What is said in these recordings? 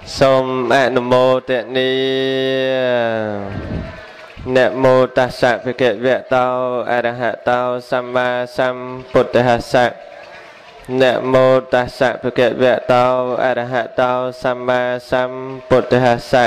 Som Namo Tệ Ni Namo Tassa Bhagavata Tao Arahato Samma Sambuddhassa Namo Tassa Bhagavata Tao Arahato Samma Sambuddhassa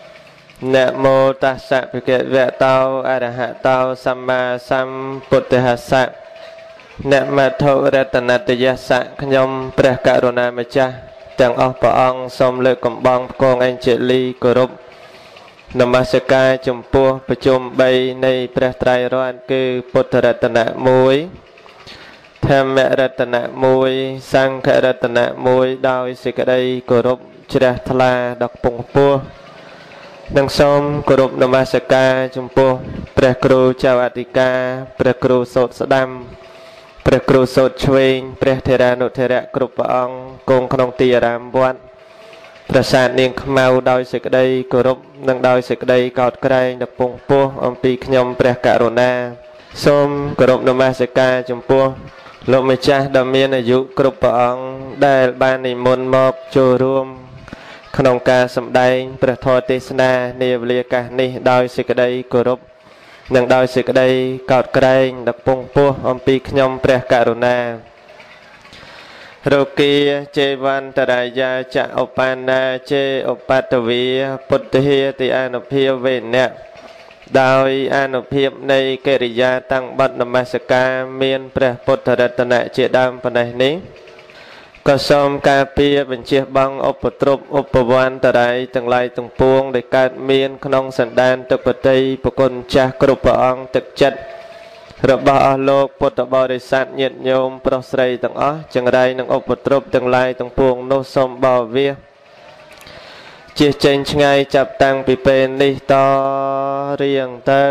Namo Tassa Bhagavata Tao Arahato Samma Sambuddhassa Namo Tho Ratanatayassa Khnyomព្រះករុណាម្ចាស់ទាំងអស់ព្រះអង្គសូមលើកកំបងផ្គងអញ្ជលីគោរពនមស្ការចំពោះប្រជុំ3នៃព្រះត្រៃរតន៍គឺពុទ្ធរតនៈ1ធម្មរតនៈ1សង្ឃរតនៈ1ដោយសេចក្តីគោរពជ្រះថ្លាដល់ពងពោះនិងសូមគោរពនមស្ការចំពោះព្រះគ្រូចៅអធិការព្រះគ្រូសូត្រស្ដាំព្រះគ្រូសូត្រឆ្វេងព្រះធេរានុធេរៈគ្រប់ព្រះអង្គគង់ក្នុងទីអារាមវត្តប្រាសាទនាងខ្មៅដោយសេចក្តីគោរពនិងដោយសេចក្តីកោតក្រែងដល់ពងពោះអំពីខ្ញុំព្រះករុណាសូមគោរពនមស្ការចំពោះលោកម្ចាស់ដ៏មានអាយុគ្រប់ព្រះអង្គដែលបាននិមន្តមកចូលរួមក្នុងការសម្ដែងព្រះធម៌ទេសនានាវេលាកាសនេះដោយសេចក្តីគោរពនិងដោយសេចក្តីកោតក្រែងដល់ពងពោះអំពីខ្ញុំព្រះករុណារោគាចេវន្តរាយាចឧបាណាចេឧបតវីពុទ្ធិតិអនុភាវេនៈដោយអនុភាពនៃកិរិយាតាំងបទនមស្ការមានព្រះពុទ្ធរតនៈជាដើមប៉ុណ្ណេះនេះក៏សូមការពារបញ្ជាបង់ឧបទ្រពឧបវន្តរាយទាំងឡាយទាំងពួងដែលកើតមានក្នុងសន្តានទឹកបតីប្រគុណចាស់គ្រប់ព្រះអង្គទឹកចិត្តរបស់អស់លោកពុទ្ធបរិស័ទញាតិញោមប្រុសស្រីទាំងអស់ចង្រៃនឹងឧបទ្រពទាំងឡាយទាំងពួងនោះសូមបោវាជិះចេញឆ្ងាយចាប់តាំងពីពេលនេះតរៀងទៅ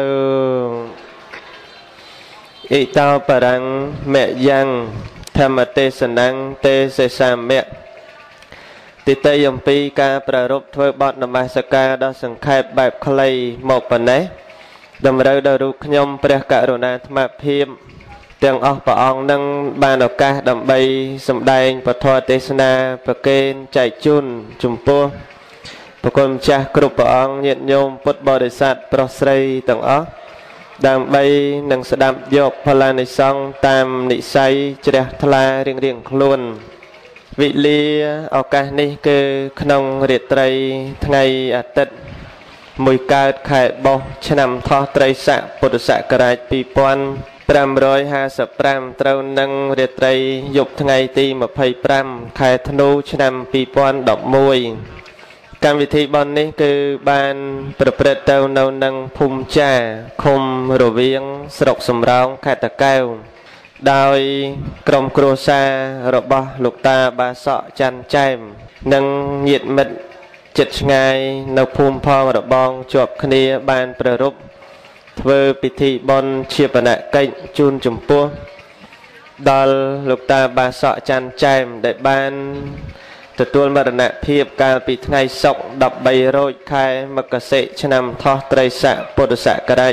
អ៊ីតោបរੰមយ៉ាងធម្មទេសនំទេសេសាមៈទិតីអំពីការប្រារព្ធធ្វើបទនមស្ការដ៏សង្ខេបបែបខ្លីមកប៉ុណ្ណេះតម្រូវដល់រូបខ្ញុំព្រះករុណាអាត្មាភាពទាំងអស់ព្រះអង្គនឹងបានឱកាសដើម្បីសម្ដែងពធទេសនាប្រកេនចែកជូនចំពោះប្រគុណម្ចាស់គ្រប់ព្រះអង្គញាតិញោមពុទ្ធបរិស័ទប្រុសស្រីទាំងអស់ដើម្បីនឹងស្ដាប់យកផលានិសង្ឃតាមនិស័យជ្រះថ្លារៀងៗខ្លួនវិលាឱកាសនេះគឺក្នុងរាត្រីថ្ងៃអាទិត្យមួយកើតខែបុស្សឆ្នាំថោះត្រីស័កពុទ្ធសករាជ2555ត្រូវនឹងរាត្រីយប់ថ្ងៃទី25ខែធ្នូឆ្នាំ2011កម្មវិធីបន់នេះគឺបានប្រព្រឹត្តទៅនៅនឹងភូមិចាឃុំរវៀងស្រុកសំរោងខេត្តតាកែវដោយក្រុមគ្រួសាររបស់លោកតាបាសក់ច័ន្ទចែមនិងញាតិមិត្តជិតឆ្ងាយនៅភូមិផងរបងជាប់គ្នាបានប្រារព្ធធ្វើពិធីបុណ្យជាបនកិច្ចជូនចំពោះដល់លោកតាបាសក់ច័ន្ទចែមដែលបានទទួលមរណភាពកាលពីថ្ងៃសុក្រ13រោចខែមករាឆ្នាំថោះត្រីស័កពុទ្ធសករាជ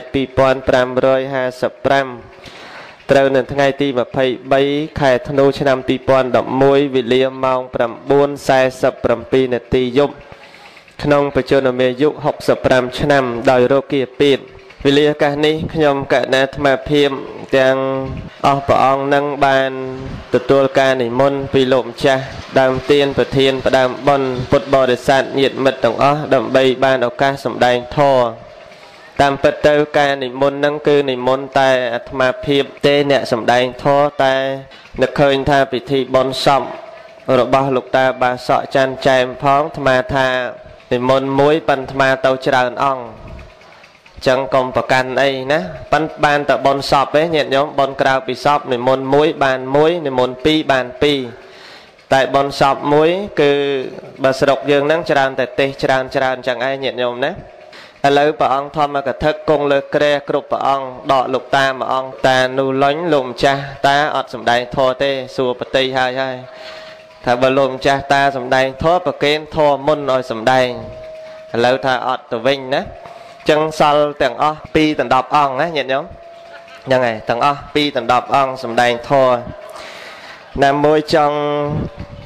2555ត្រូវនៅថ្ងៃទី23ខែធ្នូឆ្នាំ2011វេលាម៉ោង 9:47 នាទីយប់ក្នុងបច្ចុប្បន្នអាយុ65ឆ្នាំដោយរោគាពាធវេលាឱកាសនេះខ្ញុំកណ្ណាអាត្មាភាពទាំងអស់ព្រះអង្គនឹងបានទទួលការនិមន្តពីលោកម្ចាស់ដើមទានប្រធានផ្ដើមបុណ្យពុទ្ធបរិស័ទញាតិមិត្តទាំងអស់ដើម្បីបានឱកាសសម្ដែងធម៌តាមពិតទៅការនិមន្តនឹងគឺនិមន្តតែអាត្មាភាពទេអ្នកសម្ដែងធម៌តែនឹកឃើញថាពិធីបុណ្យសពរបស់លោកតាបាសក់ច័ន្ទចែមផងអាត្មាថានិមន្តមួយប៉ុន្តែអាត្មាទៅច្រើនអង្គចឹងកុំប្រកាន់អីណាប៉ិនបានតែបុណ្យសពទេញាតិញោមបុណ្យក្រៅពីសពនិមន្តមួយបានមួយនិមន្តពីរបានពីរតែបុណ្យសពមួយគឺបើស្រុកយើងហ្នឹងច្រើនតែទេសច្រើនចឹងឯងញាតិញោមណាឥឡូវព្រះអង្គធម្មកថាគង់លើគ្រែគ្រប់ព្រះអង្គដកលោកតាមួយអង្គតានោះលុញលោកម្ចាស់តាអត់សម្ដែងធម៌ទេសួរប្រតិហើយថាបើលោកម្ចាស់តាសម្ដែងធម៌ប្រកេនធម៌មុនឲ្យសម្ដែងឥឡូវថាអត់ទៅវិញណាចឹងសល់ទាំងអស់2ដល់10អង្គណាញាតិញោមហ្នឹងហើយទាំងអស់2ដល់10អង្គសម្ដែងធម៌ណាមួយចង់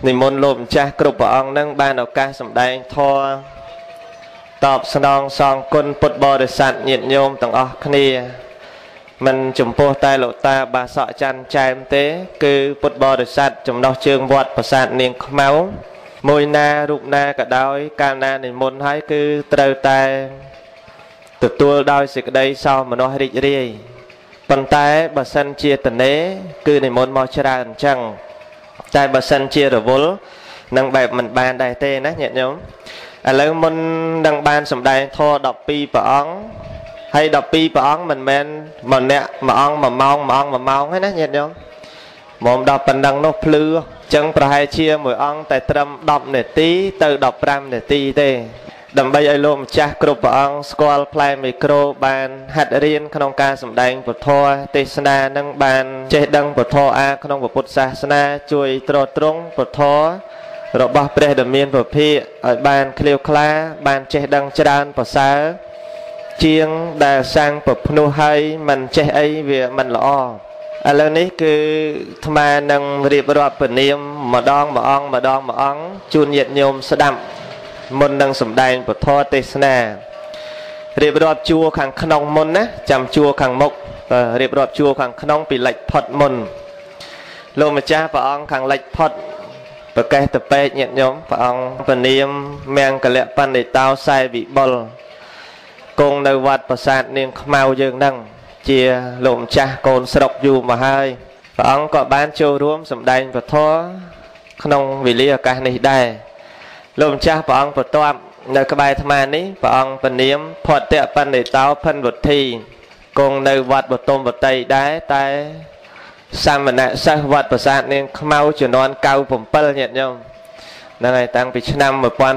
និមន្តលោកម្ចាស់គ្រប់ព្រះអង្គនឹងបានឱកាសសម្ដែងធម៌តបស្នងសងគុណពុទ្ធបរិស័ទញាតិញោមទាំងអស់គ្នាមិនចំពោះតែលោកតាបាសកច័ន្ទចែមទេគឺពុទ្ធបរិស័ទចំណោះជើងវត្តប្រាសាទនាងខ្មៅមួយណារូបណាក៏ដោយកាលណានិមន្តហើយគឺត្រូវតែទទួលដោយសេចក្តីសោមនស្សរីករាយប៉ុន្តែបើសិនជាតនេគឺនិមន្តមកច្រើនអញ្ចឹងតែបើសិនជារវល់នឹងបែបមិនបានដែរទេណាញាតិញោមឥឡូវមុននឹងបានសម្ដែងធម៌12ព្រះអង្គហើយ12ព្រះអង្គមិនមែនម្នាក់មួយអង្គ1ម៉ោង1ម៉ោងទេណាញាតិញោមមកដល់ប៉ុណ្ណឹងនោះភ្លឺអញ្ចឹងប្រហែលជាមួយអង្គតែត្រឹម10នាទីទៅ15នាទីទេដើម្បីឲ្យលោកម្ចាស់គ្រប់ព្រះអង្គស្គាល់ផ្លែមីក្រូបានហាត់រៀនក្នុងការសម្ដែងពធទេសនានឹងបានចេះដឹងពធក្នុងពុទ្ធសាសនាជួយទ្រទ្រង់ពធរបស់ព្រះដ៏មានពភាកឲ្យបានឃ្លាវខ្លាបានចេះដឹងច្រើនប្រសើរជាងដែលសាំងប្រភ្នោះឲ្យមិនចេះអីវាមិនល្អឥឡូវនេះគឺអាត្មានឹងរៀបរាប់ពនាមម្ដងមួយអង្គជូនញាតិញោមស្ដាប់មុននឹងសម្ដែងពធទេសនារៀបរាប់ជួរខាងក្នុងមុនណាចាំជួរខាងមុខរៀបរាប់ជួរខាងក្នុងពីលិចផុតមុនលោកម្ចាស់ព្រះអង្គខាងលិចផុតប្រកេះតពេកញាតិញោមព្រះអង្គពនាមមង្គលបណ្ឌិតោសែវិបុលគង់នៅវត្តប្រាសាទនាងខ្មៅយើងហ្នឹងជាលោកម្ចាស់កូនស្រុកយូរមកហើយព្រះអង្គក៏បានចូលរួមសម្ដែងពធក្នុងវេលាឱកាសនេះដែរលោកម្ចាស់ព្រះអង្គបន្ទាប់នៅក្បែរអាត្មានេះព្រះអង្គពនាមផតៈបណ្ឌិតោភិនវុធីគង់នៅវត្តបតុមវតីដែរតែសាមណសិស្សវត្តប្រាសាទនាងខ្មៅជំនាន់97ញាតិញោមហ្នឹងហើយតាំងពីឆ្នាំ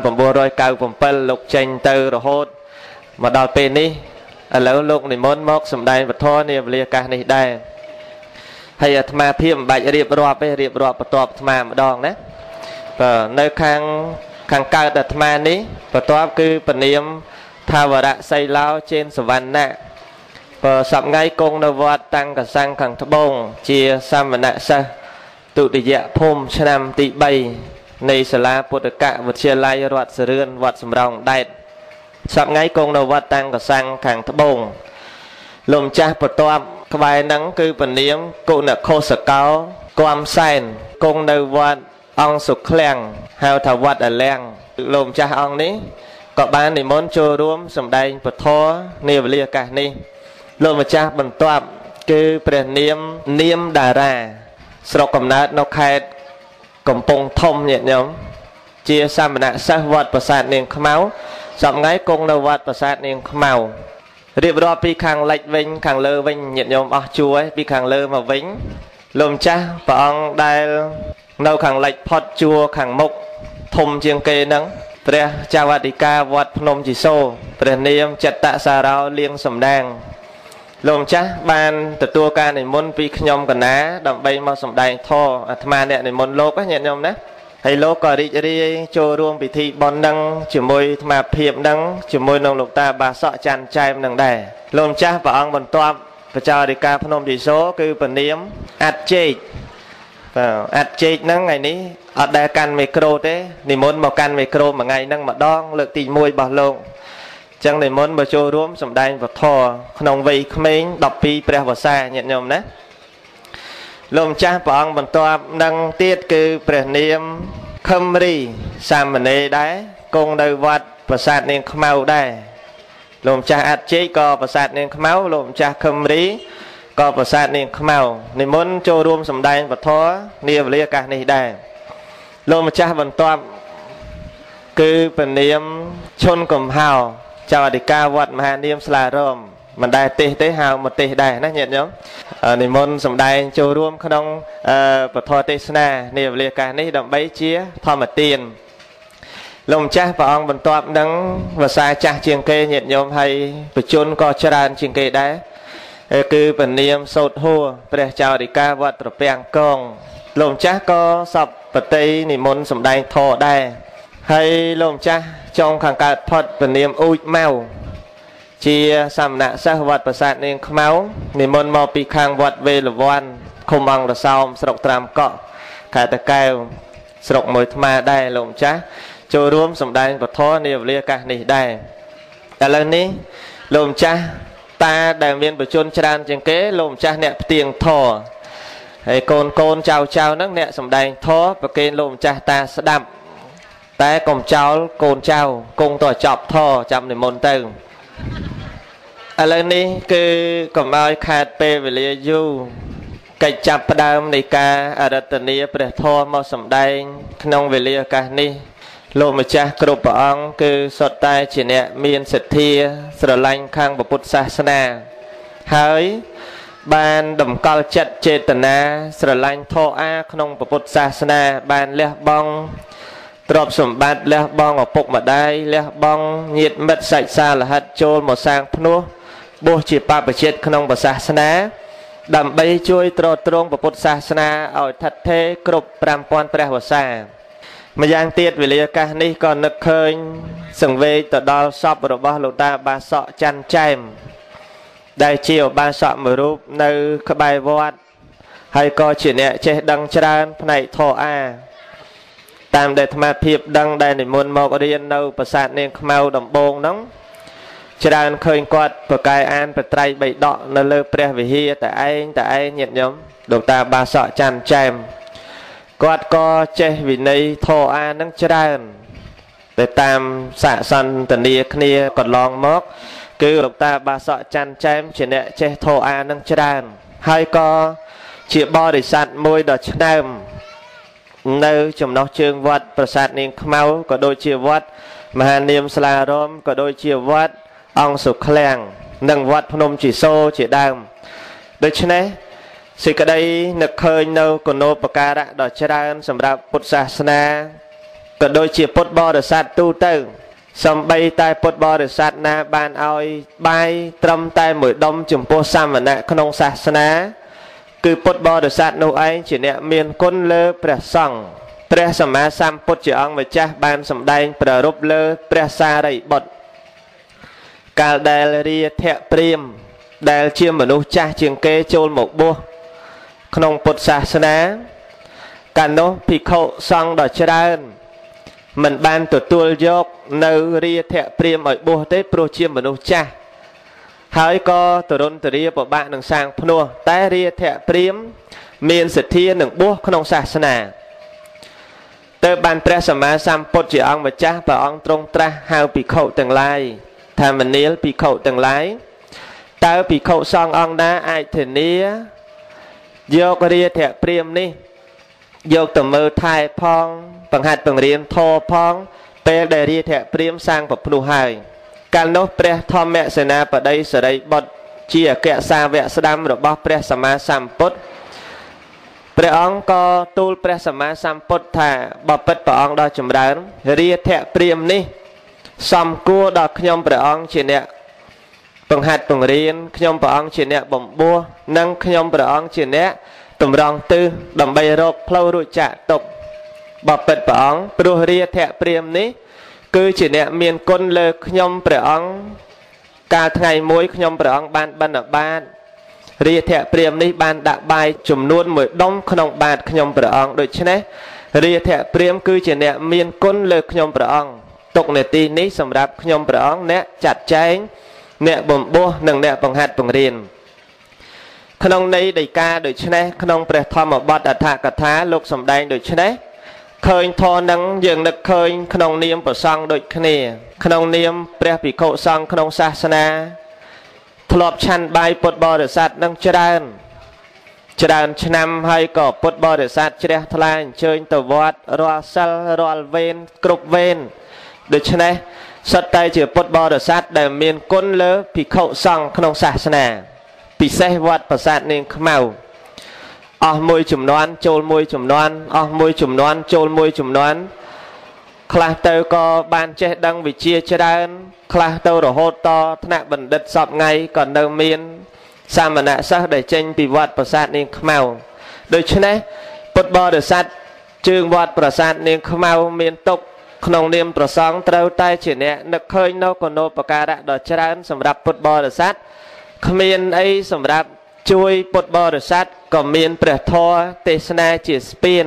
1997លោកចេញទៅរហូតមកដល់ពេលនេះឥឡូវលោកនិមន្តមកសម្ដែងពធនាវេលាឱកាសនេះដែរហើយអាត្មាភាពមិនបាច់រៀបរាប់ទេរៀបរាប់បន្ទាប់អាត្មាម្ដងណាបាទនៅខាងកើតអាត្មានេះបន្ទាប់គឺពនាមថាវរៈសីឡោចេនសវណ្ណៈបើសប្ងៃគង់នៅវត្តតាំងកសាំងខាងត្បូងជាសាមណសិស្សទុតិយភូមិឆ្នាំទី3នៃសាលាពុទ្ធកវិទ្យាល័យរដ្ឋសរឿនវត្តសំរោងដែតសប្ងៃគង់នៅវត្តតាំងកសាំងខាងត្បូងលោកម្ចាស់បន្ទាប់ក្បែរហ្នឹងគឺពនាមគុណខុសកោគំសែនគង់នៅវត្តអង្គសុឃ្លាំងហៅថាវត្តអលាំងលោកម្ចាស់អង្គនេះក៏បាននិមន្តចូលរួមសម្ដែងពធនាវេលាឱកាសនេះលោកម្ចាស់បន្ទាប់គឺព្រះនាមនាមតារាស្រុកកំណើតនៅខេត្តកំពង់ធំញាតិញោមជាសាមណសិស្សវត្តប្រាសាទនាងខ្មៅសប្ងៃគង់នៅវត្តប្រាសាទនាងខ្មៅរៀបរាប់ពីខាងលិចវិញខាងលើវិញញាតិញោមអស់ជួរពីខាងលើមកវិញលោកម្ចាស់ព្រះអង្គដែលនៅខាងលិចផុតជួរខាងមុខធំជាងគេហ្នឹងព្រះចៅអធិការវត្តភ្នំជីសូរព្រះនាមចិត្តសារោលៀងសំដាងលោកម្ចាស់បានទទួលការនិមន្តពីខ្ញុំកណាដើម្បីមកសម្ដែងធម៌អាត្មាអ្នកនិមន្តលោកញាតិញោមណាហើយលោកក៏រីករាយចូលរួមពិធីបុណ្យហ្នឹងជាមួយអាត្មាភាពហ្នឹងជាមួយនឹងលោកតាបាសកច័ន្ទចែមហ្នឹងដែរលោកម្ចាស់ព្រះអង្គបន្ទាប់ព្រះចៅអធិការភ្នំជីសូរគឺពនាមអាត់ជែកបាទអាត់ជែកហ្នឹងថ្ងៃនេះអត់ដែលកាន់មីក្រូទេនិមន្តមកកាន់មីក្រូមួយថ្ងៃហ្នឹងម្ដងលើកទី1របស់លោកចឹងនិមន្តមកចូលរួមសម្ដែងពធក្នុងវ័យក្មេង12ព្រះវស្សាញាតិញោមណាលោកម្ចាស់ព្រះអង្គបន្ទាប់នឹងទៀតគឺព្រះនាមខឹមរីសាមណេរដែរគង់នៅវត្តប្រាសាទនាងខ្មៅដែរលោកម្ចាស់អាត់ជែកក៏ប្រាសាទនាងខ្មៅលោកម្ចាស់ខឹមរីក៏ប្រាសាទនាងខ្មៅនិមន្តចូលរួមសម្ដែងពធនាវេលាឱកាសនេះដែរលោកម្ចាស់បន្ទាប់គឺព្រះនាមឈុនកំហោចៅអធិការវត្តមហានាមស្លារមមិនដែលទេហៅមកទេសដែរណាញាតិញោមនិមន្តសម្ដែងចូលរួមក្នុងពធទេសនានាវេលាឱកាសនេះដើម្បីជាធម្មទានលោកម្ចាស់ព្រះអង្គបន្ទាប់នឹងភាសាចាស់ជាងគេញាតិញោមហើយបជនក៏ច្រើនជាងគេដែរគឺព្រះនាមសោតហួរព្រះចៅអធិការវត្តត្រពាំងកងលោកម្ចាស់ក៏សពបតីនិមន្តសម្ដែងធម៌ដែរហើយលោកម្ចាស់ចុងខាងកើតផុតព្រះនាមអ៊ូចម៉ៅជាសាមណសិស្សវត្តប្រាសាទនាងខ្មៅនិមន្តមកពីខាងវត្តវេលវ័នឃុំអង្គរសោមស្រុកត្រាំកក់ខេត្តតាកែវស្រុកមួយថ្មដែរលោកម្ចាស់ចូលរួមសម្ដែងពធនាវេលាឱកាសនេះដែរឥឡូវនេះលោកម្ចាស់តាដែលមានបជនច្រើនជាងគេលោកម្ចាស់អ្នកផ្ទៀងធរហើយកូនចៅហ្នឹងអ្នកសម្ដែងធរប្រគេនលោកម្ចាស់តាស្ដាប់តែកុំចោលកូនចៅគង់ទៅចប់ធរចាំនិមន្តទៅឥឡូវនេះគឺកុំឲ្យខាតពេលវេលាយូរកិច្ចចាប់ផ្ដើមនៃការអរតនាព្រះធម៌មកសម្ដែងក្នុងវេលាឱកាសនេះលោកម្ចាស់គ្រប់ព្រះអង្គគឺសុទ្ធតែជាអ្នកមានសទ្ធាស្រឡាញ់ខាងពុទ្ធសាសនាហើយបានតម្កល់ចិត្តចេតនាស្រឡាញ់ធម៌អាក្នុងពុទ្ធសាសនាបានលះបង់ទ្រព្យសម្បត្តិលះបង់ឪពុកម្ដាយលះបង់ញាតិមិត្តសាច់សាលហិតចូលមកសាងភ្នោះបួសជាបព្វជិតក្នុងពុទ្ធសាសនាដើម្បីជួយទ្រទ្រង់ពុទ្ធសាសនាឲ្យថិតថេរគ្រប់5000ព្រះវស្សាម្យ៉ាងទៀតវេលាឱកាសនេះក៏នឹកឃើញសង្វេគទៅដល់សពរបស់លោកតាបាសកច័ន្ទចែមដែលជាឧបាសកមួយរូបនៅក្បែរវត្តហើយក៏ជាអ្នកចេះដឹងច្រើនផ្នែកធម៌អាតាមដែលអាត្មាភាពដឹងដែលនិមន្តមករៀននៅប្រាសាទនាងខ្មៅដំបងហ្នឹងច្រើនឃើញគាត់ប្រកែអានបត្រៃបីដកនៅលើព្រះវិហារតែឯងញាតិញោមលោកតាបាសកច័ន្ទចែមគាត់ក៏ចេះវិន័យធម៌អានឹងច្រើនតែតាមសាកសន្ទនាគ្នាកន្លងមកគឺលោកតាបាសកច័ន្ទចែមជាអ្នកចេះធម៌អានឹងច្រើនហើយក៏ជាបរិស័ទមួយដ៏ឆ្នើមនៅចំណុះជើងវត្តប្រាសាទនាងខ្មៅក៏ដូចជាវត្តមហានាមស្លារមក៏ដូចជាវត្តអង្គសុឃ្លាំងនិងវត្តភ្នំជីសូរជាដើមដូច្នេះសេចក្តីនឹកឃើញនៅគុណូបការៈដ៏ច្រើនសម្រាប់ពុទ្ធសាសនាក៏ដូចជាពុទ្ធបរិស័ទទូទៅសំបីតែពុទ្ធបរិស័ទណាបានឲ្យបាយត្រឹមតែមួយដុំចំពោះសាមណៈក្នុងសាសនាគឺពុទ្ធបរិស័ទនោះឯងជាអ្នកមានគុណលើព្រះសង្ឃព្រះសម្មាសម្ពុទ្ធជាអង្គម្ចាស់បានសម្ដែងប្រារព្ធលើព្រះសារីបុត្រកាលដែលរាធៈព្រាហ្មណ៍ដែលជាមនុស្សចាស់ជាងគេចូលមកបួសក្នុងពុទ្ធសាសនាកាលនោះភិក្ខុសង្ឃដ៏ច្រើនមិនបានទទួលយកនៅរាធៈព្រាហ្មណ៍ឲ្យបួសទេព្រោះជាមនុស្សចាស់ហើយក៏ទរណទរាពិបាកនឹងសាងភ្នោះតែរាធៈព្រាហ្មណ៍មានសទ្ធានឹងបួសក្នុងសាសនាទៅបានព្រះសម្មាសម្ពុទ្ធជាអង្គម្ចាស់ព្រះអង្គទ្រង់ត្រាស់ហៅភិក្ខុទាំងឡាយថាមនាលភិក្ខុទាំងឡាយតើភិក្ខុសង្ឃអង្គណាអាចធានាយករាធៈព្រាហ្មណ៍នេះយកទៅមើលថែផងបង្ហាត់បង្រៀនធម៌ផងពេលដែលរាធៈព្រាហ្មណ៍សាងប្រភ្នោះហើយកាលនោះព្រះធម្មសេនាបតីសិរីបុត្រជាអគ្គសាវកស្ដាំរបស់ព្រះសម្មាសម្ពុទ្ធព្រះអង្គក៏ទូលព្រះសម្មាសម្ពុទ្ធថាបបិទ្ធព្រះអង្គដ៏ចម្រើនរាធៈព្រាហ្មណ៍នេះសំគួរដល់ខ្ញុំព្រះអង្គជាអ្នកបង្ហាត់បង្រៀនខ្ញុំព្រះអង្គជាអ្នកបំពោះនិងខ្ញុំព្រះអង្គជាអ្នកតម្រង់ទិសដើម្បីរកផ្លូវរួចចាកទុក្ខបបិទ្ធព្រះអង្គព្រោះរាធៈព្រាហ្មណ៍នេះគឺជាអ្នកមានគុណលើខ្ញុំព្រះអង្គកាលថ្ងៃមួយខ្ញុំព្រះអង្គបានបិណ្ឌបាតរាធៈព្រាហ្មណ៍នេះបានដាក់បាយចំនួន1ដុំក្នុងបាតខ្ញុំព្រះអង្គដូច្នេះរាធៈព្រាហ្មណ៍គឺជាអ្នកមានគុណលើខ្ញុំព្រះអង្គទុកនេតិនេះសម្រាប់ខ្ញុំព្រះអង្គអ្នកចាត់ចែងអ្នកបំពោះនិងអ្នកបង្ហាត់បង្រៀនក្នុងន័យដីកាដូច្នេះក្នុងព្រះធម្មបទអដ្ឋកថាលោកសម្ដែងដូច្នេះឃើញធម៌នឹងយើងនឹកឃើញក្នុងនាមប្រសង់ដូចគ្នាក្នុងនាមព្រះភិក្ខុសង្ឃក្នុងសាសនាធ្លាប់ឆាន់បាយពុទ្ធបរិស័ទនឹងច្រើនឆ្នាំហើយក៏ពុទ្ធបរិស័ទជ្រះថ្លាអញ្ជើញទៅវត្តរាល់សិលរាល់វេនគ្រប់វេនដូច្នេះសុទ្ធតែជាពុទ្ធបរិស័ទដែលមានគុណលើភិក្ខុសង្ឃក្នុងសាសនាពិសេសវត្តប្រាសាទនាងខ្មៅអស់មួយចំនួនចូលមួយចំនួនអស់មួយចំនួនចូលមួយចំនួនខ្លះទៅក៏បានចេះដឹងវិជ្ជាច្រើនខ្លះទៅរហូតតថ្នាក់បណ្ឌិតសពថ្ងៃក៏នៅមានសាមណសិស្សដែលចេញពីវត្តប្រាសាទនាងខ្មៅដូច្នេះពុទ្ធបរិស័ទជើងវត្តប្រាសាទនាងខ្មៅមានទុកក្នុងនាមប្រសង់ត្រូវតែជាអ្នកនឹកឃើញនៅគុណូបការៈដ៏ច្រើនសម្រាប់ពុទ្ធបរិស័ទគ្មានអីសម្រាប់ជួយពុទ្ធបរិស័ទក៏មានព្រះធម៌ទេសនាជាស្ពាន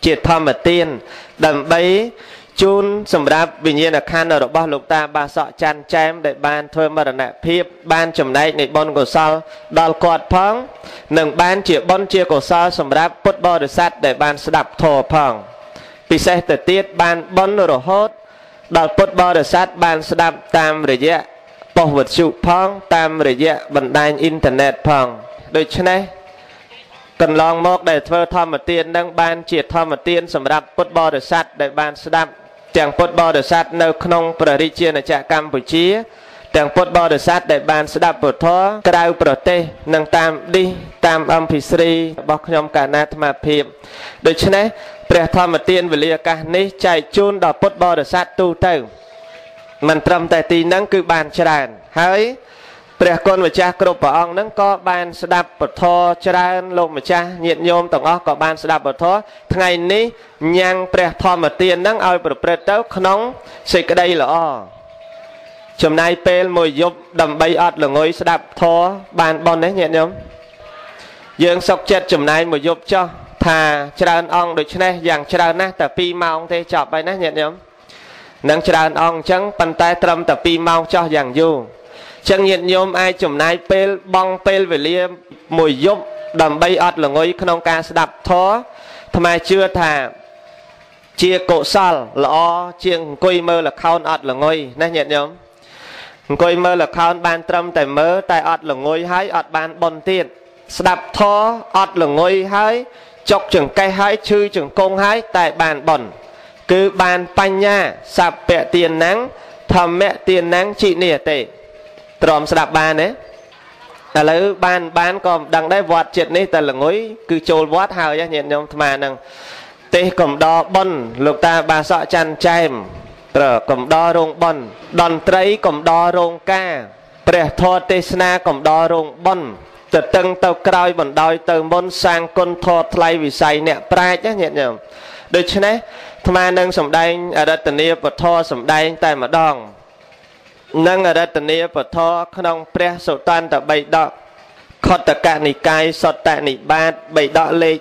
ជាធម្មទានដើម្បីជូនសម្រាប់វិញ្ញាណក្ខន្ធរបស់លោកតាបាសកច័ន្ទចែមដែលបានធ្វើមរណភាពបានចំណែកនៃបុណ្យកុសលដល់គាត់ផងនិងបានជាបុណ្យជាកុសលសម្រាប់ពុទ្ធបរិស័ទដែលបានស្ដាប់ធម៌ផងពិសេសទៅទៀតបានបុណ្យរហូតដល់ពុទ្ធបរិស័ទបានស្ដាប់តាមរយៈប៉ុស្តិ៍វិទ្យុផងតាមរយៈបណ្ដាញអ៊ីនធឺណិតផងដូច្នេះកន្លងមកដែលធ្វើធម្មទាននឹងបានជាធម្មទានសម្រាប់ពុទ្ធបរិស័ទដែលបានស្ដាប់ទាំងពុទ្ធបរិស័ទនៅក្នុងព្រះរាជាណាចក្រកម្ពុជាទាំងពុទ្ធបរិស័ទដែលបានស្ដាប់ពុទ្ធធម៌ក្រៅប្រទេសនិងតាមឌីសតាមអំភិស្រីរបស់ខ្ញុំកាលណាអាត្មាភាពដូច្នេះព្រះធម្មទានវេលាឱកាសនេះចែកជូនដល់ពុទ្ធបរិស័ទទូទៅមិនត្រឹមតែទីហ្នឹងគឺបានច្រើនហើយព្រះគុណម្ចាស់គ្រប់ព្រះអង្គហ្នឹងក៏បានស្ដាប់ពធច្រើនលោកម្ចាស់ញាតិញោមទាំងអស់ក៏បានស្ដាប់ពធថ្ងៃនេះញ៉ាំងព្រះធម្មទានហ្នឹងឲ្យប្រព្រឹត្តទៅក្នុងសេចក្តីល្អចំណាយពេលមួយយប់ដើម្បីអត់ល្ងុយស្ដាប់ធម៌បានប៉ុណ្ណេះញាតិញោមយើងសុខចិត្តចំណាយមួយយប់ចោះថាច្រើនអង្គដូច្នេះយ៉ាងច្រើនណាស់តែ2ម៉ោងទេចប់ហើយណាញាតិញោមនឹងច្រើនអង្គអញ្ចឹងប៉ុន្តែត្រឹមតែ2ម៉ោងចោះយ៉ាងយូរចឹងញាតិញោមអាចចំណាយពេលបង់ពេលវេលាមួយយប់ដើម្បីអត់ល្ងុយក្នុងការស្ដាប់ធម៌អាត្មាជឿថាជាកុសលល្អជាងអង្គុយមើលល្ខោនអត់ល្ងុយណាញាតិញោមអង្គុយមើលល្ខោនបានត្រឹមតែមើលតែអត់ល្ងុយហើយអត់បានបុណ្យទៀតស្ដាប់ធម៌អត់ល្ងុយហើយចុកចង្កេះហើយឈឺចង្កុងហើយតែបានបុណ្យគឺបានបញ្ញាសัพពទានណੰធម្មទានណੰជីនិទេទ្រាំស្ដាប់បានទេឥឡូវបានក៏មិនដឹងដែរវត្តចិត្តនេះតែល្ងុយគឺចូលវត្តហើយញាតិញោមអាត្មាហ្នឹងទេសកំដរបុណ្យលោកតាបាសកច័ន្ទចែមកំដររោងបុណ្យតន្ត្រីកំដររោងការព្រះធម៌ទេសនាកំដររោងបុណ្យទៅតឹងទៅក្រោយបណ្ដោយទៅមុនសាងគុណធម៌ថ្លៃវិស័យអ្នកប្រាជ្ញញាតិញោមដូច្នេះអាត្មានឹងសម្ដែងអរតនីពធសម្ដែងតែម្ដងនិងអរតនីពធក្នុងព្រះសុតន្តបិដកខុទ្ទកនិកាយសត្តនិបាតបិដកលេខ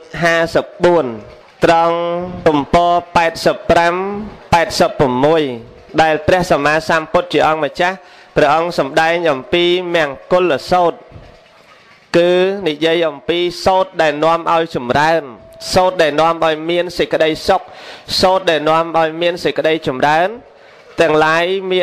54ត្រង់ទំព័រ85 86ដែលព្រះសម្មាសម្ពុទ្ធជាអង្គម្ចាស់ព្រះអង្គសម្ដែងអំពីមង្គលសូត្រគឺនិយាយអំពីសូត្រដែលនាំឲ្យចម្រើនសូត្រដែលនាំឲ្យមានសេចក្តីសុខសូត្រដែលនាំឲ្យមានសេចក្តីចម្រើនទាំងឡាយមាន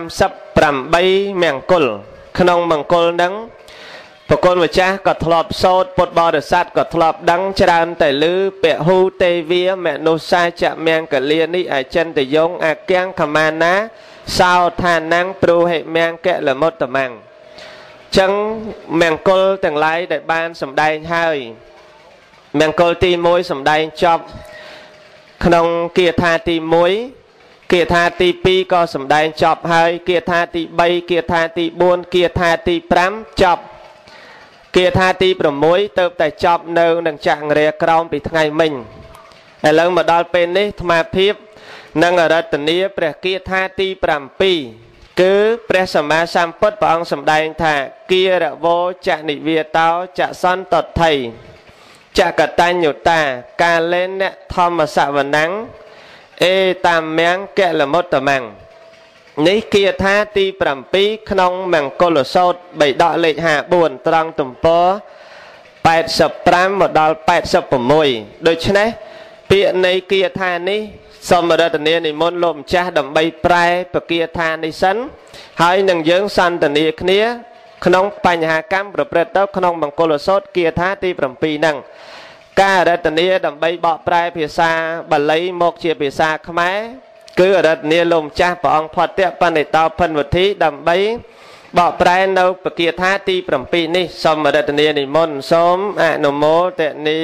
38មង្គលក្នុងមង្គលហ្នឹងប្រគុណម្ចាស់ក៏ធ្លាប់សូត្រពុទ្ធបរិស័ទក៏ធ្លាប់ដឹងច្រើនតែលឺពហុទេវាមនុស្សាចមង្គលានិអចិន្តយងអគាំងខមាណាសោថាណੰព្រោហិមង្គលមុតតមੰចឹងមង្គលទាំងឡាយដែលបានសម្ដែងហើយមង្គលទី1សម្ដែងចប់ក្នុងគាថាទី1គាថាទី2ក៏សម្ដែងចប់ហើយគាថាទី3គាថាទី4គាថាទី5ចប់គាថាទី6ទៅតែចប់នៅនឹងចង្រាក្រោមពីថ្ងៃមិញឥឡូវមកដល់ពេលនេះអាត្មាភាពនឹងអរតនីព្រះគាថាទី7គឺព្រះសម្មាសម្ពុទ្ធព្រះអង្គសម្ដែងថាគិរវោចនិវាតោចសន្តថៃចកតញ្ញុតាកាលេនធម្មសវណੰអេតាមង្គលមុតតមੰនេះគាថាទី7ក្នុងមង្គលសូត្របិដកលេខ54ត្រង់ទំព័រ85មកដល់86ដូច្នេះពាក្យនៃគាថានេះសូមរតនានិមន្តលោកម្ចាស់ដើម្បីប្រែពគាថានេះសិនហើយនឹងយើងសន្ទនាគ្នាក្នុងបញ្ហាកម្មប្រព្រឹត្តទៅក្នុងមង្គលសូត្រគាថាទី7ហ្នឹងការរតនាដើម្បីបកប្រែភាសាបាលីមកជាភាសាខ្មែរគឺអរតនាលោកម្ចាស់ព្រះអង្គផតៈបណ្ឌិតោភិនវុធីដើម្បីបកប្រែនៅពគាថាទី7នេះសូមអរតនានិមន្តសូមអនុមោទនា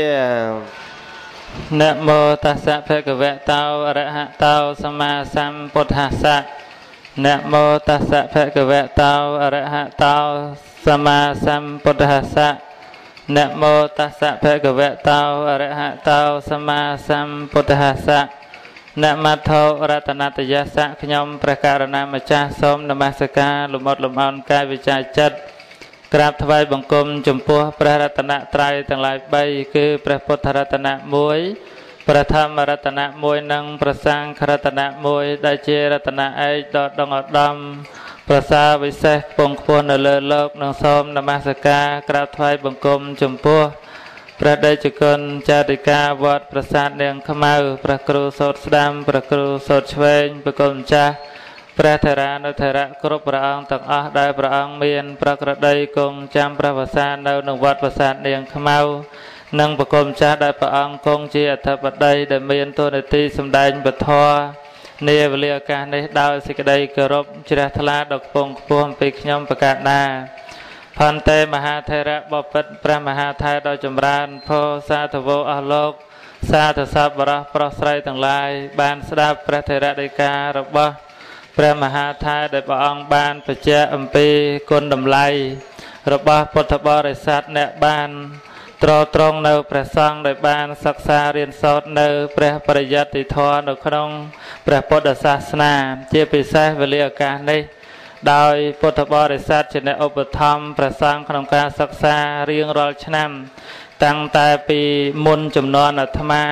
นะโมตัสสะภะคะวะโตอะระหะโตสัมมาสัมพุทธัสสะนะโมตัสสะภะคะวะโตอะระหะโตสัมมาสัมพุทธัสสะนะโมตัสสะภะคะวะโตอะระหะโตสัมมาสัมพุทธัสสะนะมัทโธรัตนตยัสสะខ្ញុំព្រះករណាម្ចាស់សូមនមស្ការលំអត់លំអោនកាយវិចារចិត្តក្រាបថ្វាយបង្គំចំពោះព្រះរតនត្រ័យទាំងឡាយ3គឺព្រះពុទ្ធរតនៈ1 ព្រះធម្មរតនៈមួយនិងព្រះសង្ឃរតនៈមួយដែលជារតនៈឯកដ៏ដងឧត្តមប្រសើរវិសេសខ្ពង់ខ្ពស់នៅលើលោកនឹងសូមនមស្ការក្រាបថ្វាយបង្គំចំពោះព្រះតេជគុណចារិកាវត្តប្រាសាទនាងខ្មៅព្រះគ្រូសូត្រស្ដាំព្រះគ្រូសូត្រឆ្វេងព្រះគុណម្ចាស់ព្រះថេរានុថេរៈគ្រប់ព្រះអង្គទាំងអស់ដែលព្រះអង្គមានប្រក្រតីគង់ចាំព្រះវស្សានៅក្នុងវត្តប្រាសាទនាងខ្មៅនិងព្រះគុណម្ចាស់ដែលព្រះអង្គគង់ជាអធិបតីដែលមានតួនាទីសម្ដែងពធនាវេលាឱកាសនេះដោយសេចក្តីគោរពជ្រះថ្លាដល់ខ្ពង់ខ្ពស់អំពីខ្ញុំប្រកាសណាផន្តេមហាថេរៈបពិតព្រះមហាថេរដ៏ចម្រើនផោសាធវោអស់លោកសាធសប្បុរសប្រុសស្រីទាំងឡាយបានស្ដាប់ព្រះថេរដីការបស់ព្រះមហាថេរដែលព្រះអង្គបានបញ្ជាក់អំពីគុណតម្លៃរបស់ពុទ្ធបរិស័ទអ្នកបានត្រង់នៅព្រះសង្ឃដែលបានសិក្សារៀនសូត្រនៅព្រះបរិយត្តិធម៌នៅក្នុងព្រះពុទ្ធសាសនាជាពិសេសវេលាឱកាសនេះដោយពុទ្ធបរិស័ទជាអ្នកឧបត្ថម្ភព្រះសង្ឃក្នុងការសិក្សារៀងរាល់ឆ្នាំតាំងតែពីមុនចំនួនអាត្មា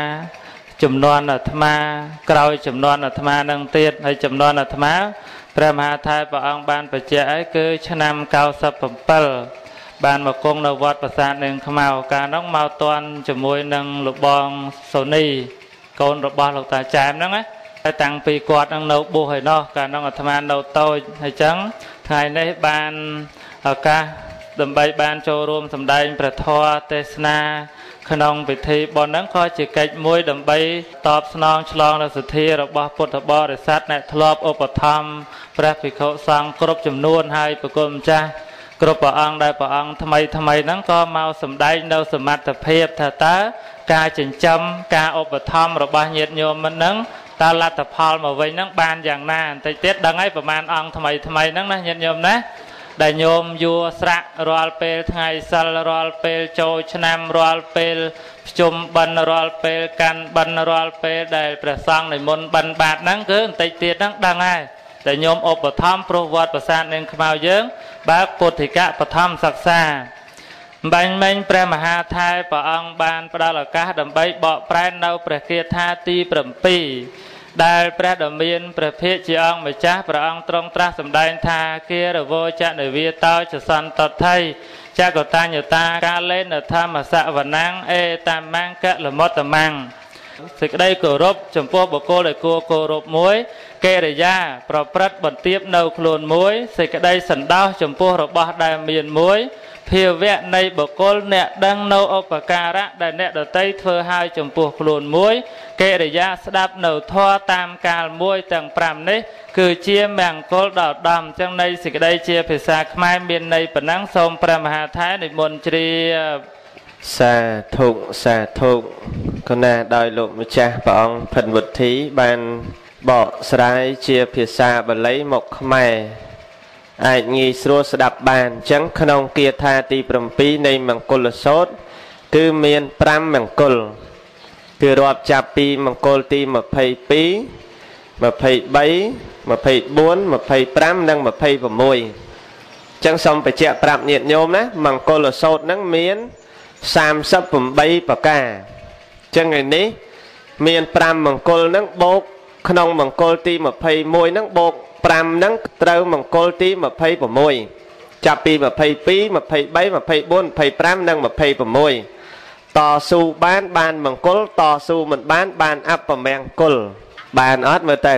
ក្រោយចំនួនអាត្មានឹងទៀតហើយចំនួនអាត្មាព្រះមហាថេរព្រះអង្គបានបញ្ជាក់ឲ្យគឺឆ្នាំ97បានមកគង់នៅវត្តប្រាសាទនាងខ្មៅកាលនោះមកតាន់ជាមួយនឹងលោកបងសូនីកូនរបស់លោកតាចែមហ្នឹងណាតែតាំងពីគាត់នឹងនៅបួសហើយនោះកាលនោះអាត្មានៅតូចហើយចឹងថ្ងៃនេះបានឱកាសដើម្បីបានចូលរួមសម្ដែងព្រះធម៌ទេសនាក្នុងពិធីបុណ្យហ្នឹងក៏ជាកិច្ចមួយដើម្បីតបស្នងឆ្លងនូវសទ្ធារបស់ពុទ្ធបរិស័ទអ្នកធ្លាប់ឧបត្ថម្ភព្រះភិក្ខុសង្ឃគ្រប់ចំនួនហើយប្រគុណម្ចាស់គ្រប់ព្រះអង្គដែលព្រះអង្គថ្មីហ្នឹងក៏មកសម្ដែងនៅសមត្ថភាពថាតើការចិញ្ចឹមការឧបត្ថម្ភរបស់ញាតិញោមហ្នឹងតើលទ្ធផលមកវិញហ្នឹងបានយ៉ាងណាបន្តិចទៀតដឹងហើយប្រហែលអង្គថ្មីហ្នឹងណាញាតិញោមណាដែលញោមយួរស្រាក់រាល់ពេលថ្ងៃសិលរាល់ពេលចូលឆ្នាំរាល់ពេលប្រជុំបិណ្ឌរាល់ពេលកាន់បិណ្ឌរាល់ពេលដែលព្រះសង្ឃនិមន្តបិណ្ឌបាតហ្នឹងគឺបន្តិចទៀតហ្នឹងដឹងហើយតែញោមឧបត្ថម្ភព្រោះវត្តប្រាសាទនាងខ្មៅយើងបើកពុទ្ធិកបឋមសិក្សាបាញ់មិញព្រះមហាថេរព្រះអង្គបានផ្ដល់ឱកាសដើម្បីបកប្រែននៅព្រះគាថាទី7ដែលព្រះដ៏មានព្រះភិក្ខជាអង្គម្ចាស់ព្រះអង្គទ្រង់ត្រាស់សម្ដែងថាគារវោចនិវាតោចសន្តថៃចកតញ្ញតាកាលេនធម្មសវនាំងអេតាមង្កលមុតតមង្ងសេចក្តីគោរពចំពោះបុគ្គលដែលគួរគោរពមួយកិរិយាប្រព្រឹត្តបន្ទាបនៅខ្លួនមួយសេចក្តីសន្តោសចំពោះរបស់ដែលមានមួយភាវៈនៃបុគ្គលអ្នកដឹងនៅឧបការៈដែលអ្នកដទៃធ្វើឲ្យចំពោះខ្លួនមួយកិរិយាស្ដាប់នៅធម៌តាមកាលមួយទាំង5នេះគឺជាមង្គលដ៏ឧត្តមចឹងនៃសេចក្តីជាភាសាខ្មែរមានន័យប៉ុណ្ណឹងសូមព្រះមហាថេរនិមន្តជ្រាបសាធុគណៈដោយលោកម្ចាស់ព្រះអង្គភិនវុទ្ធីបានបកស្រាយជាភាសាបាលីមកខ្មែរអាចងាយស្រួលស្ដាប់បានអញ្ចឹងក្នុងគាថាទី7នៃមង្គលសូត្រគឺមាន5មង្គលគឺរាប់ចាប់ពីមង្គលទី22 23 24 25 និង 26អញ្ចឹងសូមបញ្ជាក់ប្រាប់ញាតិញោមណាមង្គលសូត្រហ្នឹងមាន38ប្រការអញ្ចឹងឯនេះមាន5មង្គលហ្នឹងបូកក្នុងមង្គលទី21ហ្នឹងបូក5ហ្នឹងត្រូវមង្គលទី26ចាប់ពី22 23 24 25 និង 26តស៊ូបានមង្គលតស៊ូមិនបានអបមង្គលបានអត់មើលទៅ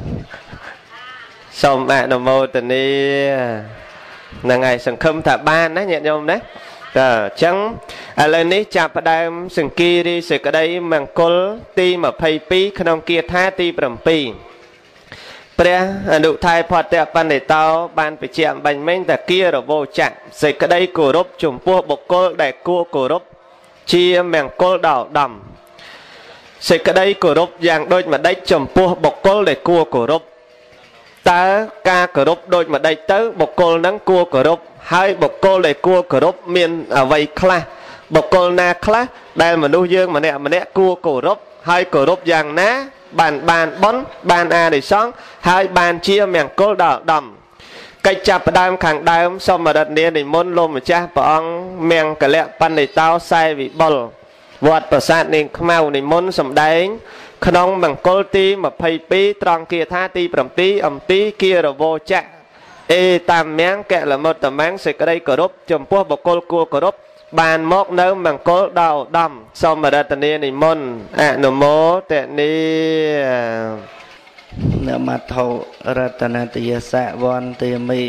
សូមអនុមោទនាហ្នឹងហើយសង្ឃឹមថាបានណាញាតិញោមណាតើអញ្ចឹងឥឡូវនេះចាប់ផ្ដើមសង្គីរីសេចក្តីមង្គលទី22ក្នុងគាថាទី7ព្រះអនុថេរផតបណ្ឌិតោបានបញ្ជាក់បាញ់មិញថាគារវោចៈសេចក្តីគោរពចំពោះបុគ្គលដែលគួរគោរពជាមង្គលដ៏ឧត្តមសេចក្តីគោរពយ៉ាងដូចម្ដេចចំពោះបុគ្គលដែលគួរគោរពតើការគោរពដូចម្ដេចទៅបុគ្គលហ្នឹងគួរគោរពហើយបុគ្គលដែលគួរគោរពមានអ្វីខ្លះបុគ្គលណាខ្លះដែលមនុស្សយើងម្នាក់គួរគោរពហើយគោរពយ៉ាងណាបានបុណ្យបានអានិសង្សហើយបានជាមង្គលដ៏ឧត្តមកិច្ចចាប់ផ្ដើមខាងដើមសូមរិទ្ធនានិមន្តលោកម្ចាស់ព្រះអង្គមង្គលបណ្ឌិតោសែវិបុល vọt bờ sát nên khmau này môn sầm đánh khong bằng côn ti mà phay pi tròn kia tha ti bầm pi pi kia rồi vô chạ ê tam miếng kẹ là một tầm miếng sẽ cái đây cờ đốp chấm pua bọc côn cua cờ đốp bàn móc nấu bằng côn đầu đầm xong mà ra tận đây này môn nô mô tệ ni nợ mặt thầu ratana tiya sa von tiya mi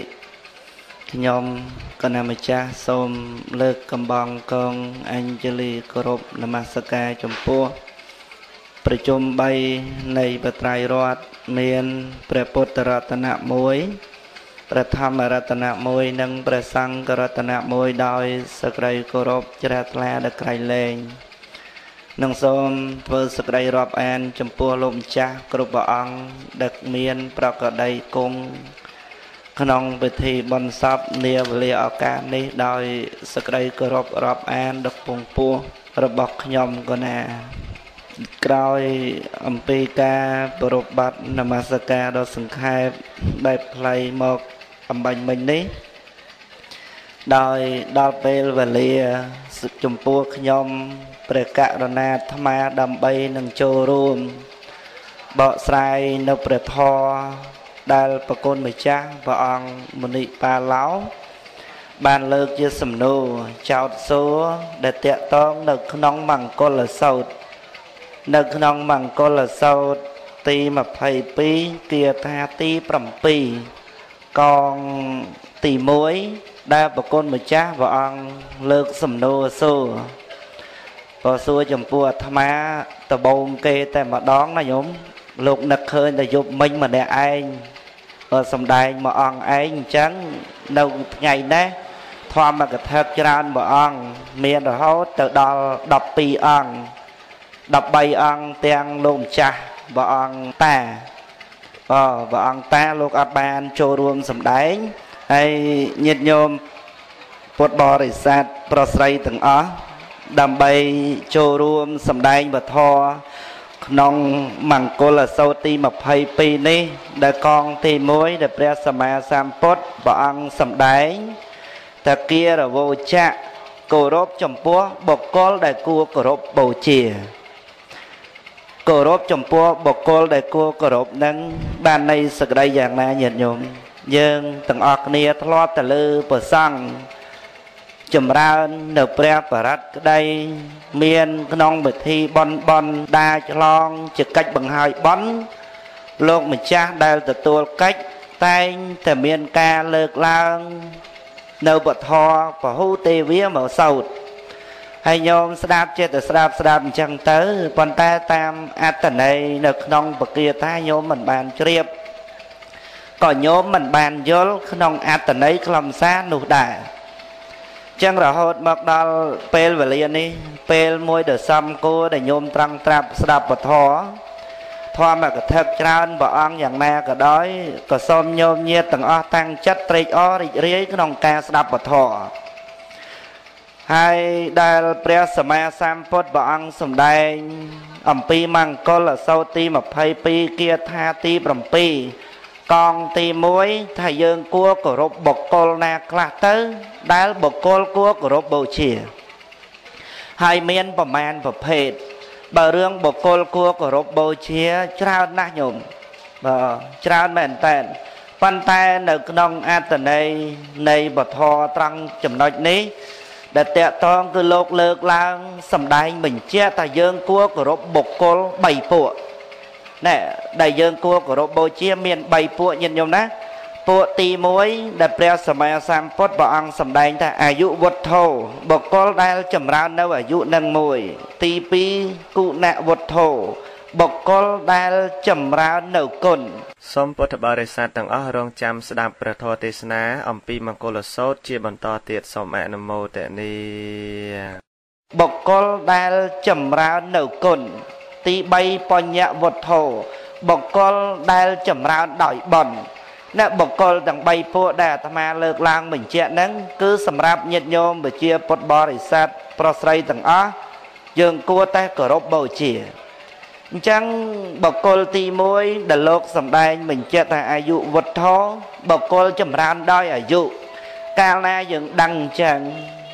nhom con nam cha xôm lơ cầm bong con Anjali Korop Namasaka chấm puaประชุมใบในประไตรรอดเมียนพระพุทธรัตนมวยประธรรมรัตนมวยนังประสังกรัตนมวยโดยสกายกรบจราแลดไกรเลงนังสมเพื่อสกายรอบแอนจำปัวลมจ้ากรุบอังดักเมียนประกอบใดกงขนองไปทีบนซับเนียเลียอากาศนี้โดยสกายกรบรอบแอนดักปงปัวระบบขยมกนากล่าวอัมพีกาปรบบัตนมัสการดสังขารได้พลายหมอกอัมบัญมินนี้โดยดอลเปลเวเลียสุจมปัวขยมประกาศนาธรรมาดำใบนังโจรูมเบาสายนประทอได้ประกนมิจ้าพระองค์มณิปาเล้าบานเลิกยืดสำนูเจ้าโซ่ได้เตะต้องนึกน้องมังกรละสดนึกน้องมังกรละสดตีมาไพ่ปีเกียร์ธาตีปรำปีกองตีมวยได้ประกนมิจ้าพระองค์เลิกสำนูโซ่พอสู้จมปัวธรรมะตะบงเกแต่มาดองนะโยมลูกนักเคยแต่ยุบมิงมาเนี่ยไอ้สมได้มาอ่องไอ้จังเราไงนะทอมมากระเทบจานมาอ่องเมียนเขาแต่ดับปีอ่องดับใบอ่องเตียงลมจ่ามาอ่องแต่มาอ่องแต่ลูกอับบานโจรวมสมได้ไอ้nhiệtโยมปวดบริษัทปลอดภัยถึงดำใบโจรวมสำได้บัดทอน้องมังกรโซตีมาไพ่ปีนี้ได้กองตีมวยได้เปรียสมาสามปดบอังสำได้แต่เกียร์โวจะโกรบจมปัวบกกอลได้กัวกรบโบเชียโกรบจมปัวบกกอลได้กัวกรบนั้นบ้านในสกได้อย่างน่าเย็นโยมยังตั้งออกเนียทลอดแต่ลือเปิดสั่งจำราเนเปรียปรัดได้เมียนขนองบิทีบอลดาจลองจะกัดบังหายบอลโลกมันจ้าได้แต่ตัวกัดแต่แต่เมียนกาเลิกลางเนบทอปะหูเตวิเหมาสดให้โยมสดาบเจตสดาบจังเตอปนแต่ตามอัตนัยเนขนองปะเกียท้ายโยมมันบานเรียบก่อนโยมมันบานยลขนองอัตนัยคลำซ่าหนุได้จังเราหดมักดอลเปลเวลีนี้เปลมวยเดือดซ้ำกูได้โยมตรังตรับสดับปะทอทอมากระเทบจานบ่อังอย่างแม่ก็ด้อยก็ส้มโยมเงียตั้งตั้งจัดเตรอริเรียขนองแกสดับปะทอให้ได้เปรียสมัยสามปดบ่อังสมได้อัมปีมังกรเศร้าตีมาไพ่ปีเกียร์ธาตีปรำปีกองตีมวยถ้ายังกัวกรบบกกลนาคลาเตอร์ได้บกกลกัวกรบโบเชียให้เมียนประมาณประเภทบางเรื่องบกกลกัวกรบโบเชียเจ้าหน้าโยมเจ้าแม่นแต่ปันแต่ในกนองอัตในบทอตรังจำนวนนี้แต่เตะตองคือโลกเลิกล้างสำได้เหมือนเจ้าแต่ยังกัวกรบบกกลใบปวนี่ได้ยังกัวกรบโบเชียเมียนใบปวยินโยมนะปวตีมวยได้เปรียสมัยสามปดบ่อังสำได้แต่อายุวัดโทบกกลได้จำรานในอายุนังมวยตีปีกุณะวัดโทบกกลได้จำรานในกุนสมปทบริษัทต่างรองจำสดับประทอเทศนาอัมปีมังกรโสดเจียบรรทอเตียสมอนโมเตนีบกกลได้จำรานในกุนตีใบปัญญาวัดโทบกกลได้จำรานดอยบอนนักบกกลต่างใบพวกได้ธรรมาเลิกลางเหมือนเจ้านั้นคือสำหรับญาติโยมเบเชียปดบริษัทปรสไยต่างยังกัวแต่กรบโบเชียจังบกกลตีมวยเดลกสำได้เหมือนเจ้าแต่อายุวัดท้อบกกลจำรานได้อายุกาลนายังดังจัง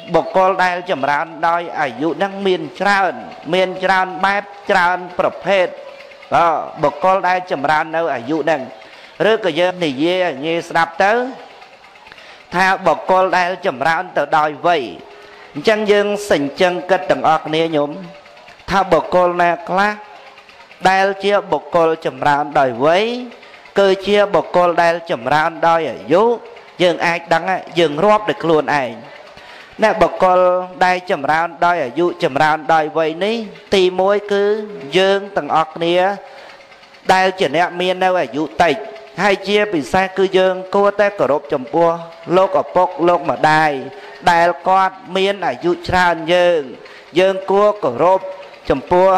bậc cô đai chầm rán đôi ở dụ năng miền tràn bát trànประเภท bậc cô đai chầm rán đâu ở dụ năng rước cái dân thì dê như sạp tới tha bậc cô đai chầm rán từ đòi vậy chân dương sình chân kết tầng ọc nia nhóm tha bậc cô nè class đai chia bậc cô chầm rán đòi với cơ chia bậc cô đai chầm rán đòi ở dụ dương ai đăng dương rót được luôn ai nè bậc cô đai chầm rán đòi ở dụ chầm rán đòi vậy ní tì môi cứ dương tầng ọc nia đai chỉ nè miên đâu ở dụ tịch hai chia bị sai cư dương cô ta cổ rộp chồng bua lốc ở bốc lốc mà đai con miên ở dụ tràn dương cua cổ rộp chồng bua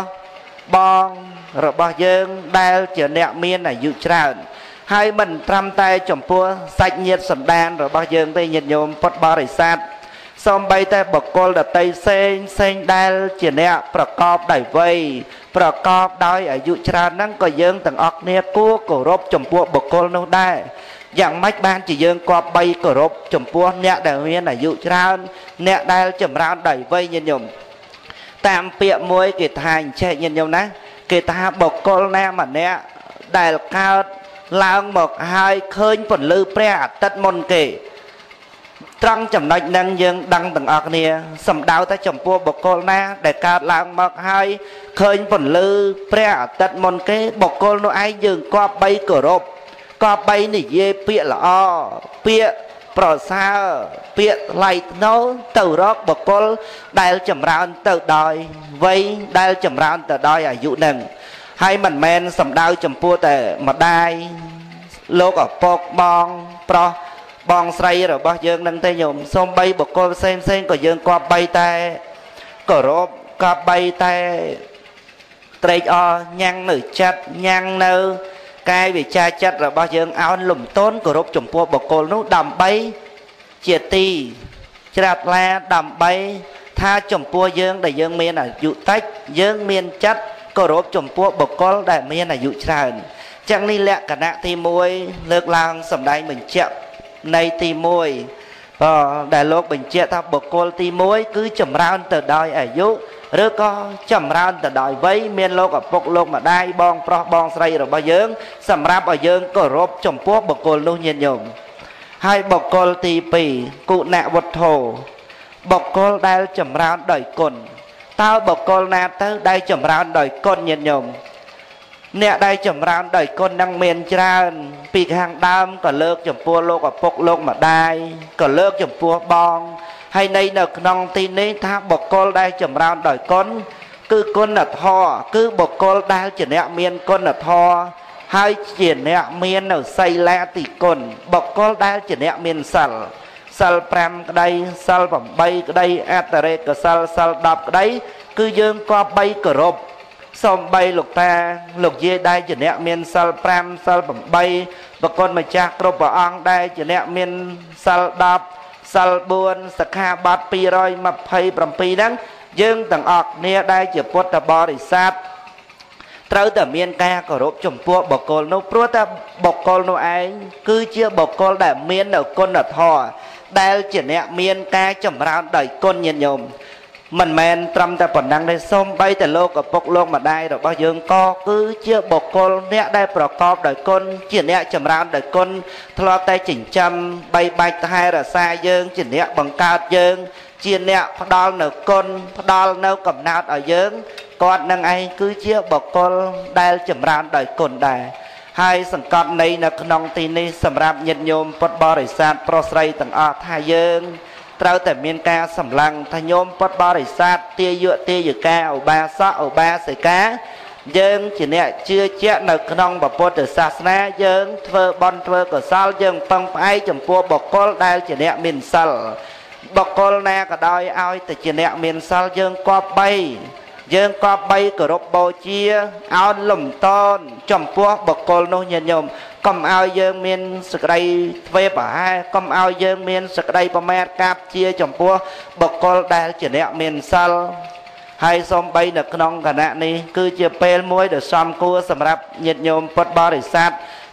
bong rồi bao dương đai chỉ nè miên ở dụ tràn hai mình trăm tay chồng bua sạch nhiệt sầm đan rồi bao dương tây nhiệt nhôm phật ba rải sát xong bay tay bậc cô là tây sen đai chỉ nèประกอบđẩy vâyประกอบដោយអាយុច្រើនហ្នឹងក៏យើងទាំងអស់គ្នាគួរគោរពចំពោះបុគ្គលនោះដែរយ៉ាងម៉េចបានជាយើងគប្បីគោរពចំពោះអ្នកដែលមានអាយុច្រើនអ្នកដែលចម្រើនដោយវ័យញាតិញោមតាមពាក្យមួយគេថាអញ្ចេះញាតិញោមណាគេថាបុគ្គលណាម្នាក់ដែលកើតឡើងមកហើយឃើញពន្លឺព្រះអាទិត្យមុនគេត្រង់ចំណុចហ្នឹងយើងដឹងទាំងអស់គ្នាសំដៅតែចំពោះបុគ្គលណាដែលកើតឡើងមកហើយឃើញពន្លឺព្រះអាទិត្យមុនគេបុគ្គលនោះឯងយើងគប្បីគោរពគប្បីនិយាយពាក្យល្អពាក្យប្រសើរពាក្យថ្លៃថ្នូរទៅរកបុគ្គលដែលចម្រើនទៅដោយវ័យដែលចម្រើនទៅដោយអាយុហ្នឹងហើយមិនមែនសំដៅចំពោះតែម្ដាយលោកឪពុកបងប្រុសបងស្រីរបស់យើងនឹងទេញោមសូម្បីបុគ្គលផ្សេងក៏យើងគប្បីតែគោរពគប្បីតែត្រេកអរញ៉ាំងនៅចិត្តញ៉ាំងនៅកាយវិជាចិត្តរបស់យើងអោនលំទោនគោរពចំពោះបុគ្គលនោះដើម្បីជាទីច្រាត់ឡាដើម្បីថាចំពោះយើងដែលយើងមានអាយុតិចយើងមានចិត្តគោរពចំពោះបុគ្គលដែលមានអាយុច្រើនចឹងនេះលក្ខណៈទី1លើកឡើងសម្ដែងបញ្ជាក់នៃទី1ដែលលោកបញ្ជាក់ថាបុគ្គលទី1គឺចម្រើនទៅដោយអាយុឬក៏ចម្រើនទៅដោយវ័យមានលោកឪពុកលោកម្ដាយបងប្រុសបងស្រីរបស់យើងសម្រាប់ឲ្យយើងគោរពចំពោះបុគ្គលនោះញាតិញោមហើយបុគ្គលទី2គុណវត្ថុបុគ្គលដែលចម្រើនដោយគុណតើបុគ្គលណាទៅដែលចម្រើនដោយគុណញាតិញោមអ្នកដែលចម្រើនដោយគុណនឹងមានច្រើនពីខាងដើមក៏លើកចំពោះលោកឪពុកលោកម្ដាយក៏លើកចំពោះបងហើយនៅក្នុងទីនេះថាបុគ្គលដែលចម្រើនដោយគុណគឺគុណធម៌គឺបុគ្គលដែលជាអ្នកមានគុណធម៌ហើយជាអ្នកមាននៅសីលាតិគុណបុគ្គលដែលជាអ្នកមានសិល5ក្តីសិល8ក្តីអត្តរេកសិល10ក្តីគឺយើងគប្បីគោរពសំបីលោកតាលោកយាយដែលជាអ្នកមានសិល5សិល8បកុតម្ចាស់គ្រប់ព្រះអង្គដែលជាអ្នកមានសិល10សិល4សិក្ខាបទ227ហ្នឹងយើងទាំងអស់គ្នាដែលជាពុទ្ធបរិស័ទត្រូវតែមានការគោរពចំពោះបុគ្គលនោះព្រោះតែបុគ្គលនោះឯងគឺជាបុគ្គលដែលមាននៅគុណធម៌ដែលជាអ្នកមានការចម្រើនដោយគុណញាតិញោមមិនមែនត្រឹមតែប៉ុណ្ណឹងទេសូម្បីតែលោកឪពុកលោកម្ដាយរបស់យើងក៏គឺជាបុគ្គលអ្នកដែលប្រកបដោយគុណជាអ្នកចម្រើនដោយគុណធ្លាប់តែចិញ្ចឹមបីបាច់ថែរក្សាយើងជាអ្នកបង្កើតយើងជាអ្នកផ្ដល់នៅគុណផ្ដល់នៅកំណើតឲ្យយើងគាត់នឹងឯងគឺជាបុគ្គលដែលចម្រើនដោយគុណដែរហើយសង្កត់នៃនៅក្នុងទីនេះសម្រាប់ញាតិញោមពុទ្ធបរិស័ទប្រុសស្រីទាំងអស់ថាយើងត្រូវតែមានការសម្លឹងថាញោមពុទ្ធបរិស័ទទាយកាឧបាសកឧបាសិកាយើងជាអ្នកជឿជាក់នៅក្នុងពុទ្ធសាសនាយើងធ្វើបុណ្យធ្វើកុសលយើងពឹងផ្អែកចំពោះបុគ្គលដែលជាអ្នកមានសិលបុគ្គលណាក៏ដោយឲ្យតែជាអ្នកមានសិលយើងគប្បីគោរពបូជាអោនលំតនចំពោះបុគ្គលនោះញាតិញោមកុំឲ្យយើងមានសក្តីធ្វេសប្រហែសកុំឲ្យយើងមានសក្តីប្រមាទកាប់ជាចំពោះបុគ្គលដែលជាអ្នកមានសិលហើយសូម្បីនៅក្នុងគណៈនេះគឺជាពេលមួយដែលសមគួរសម្រាប់ញាតិញោមពុទ្ធបរិស័ទ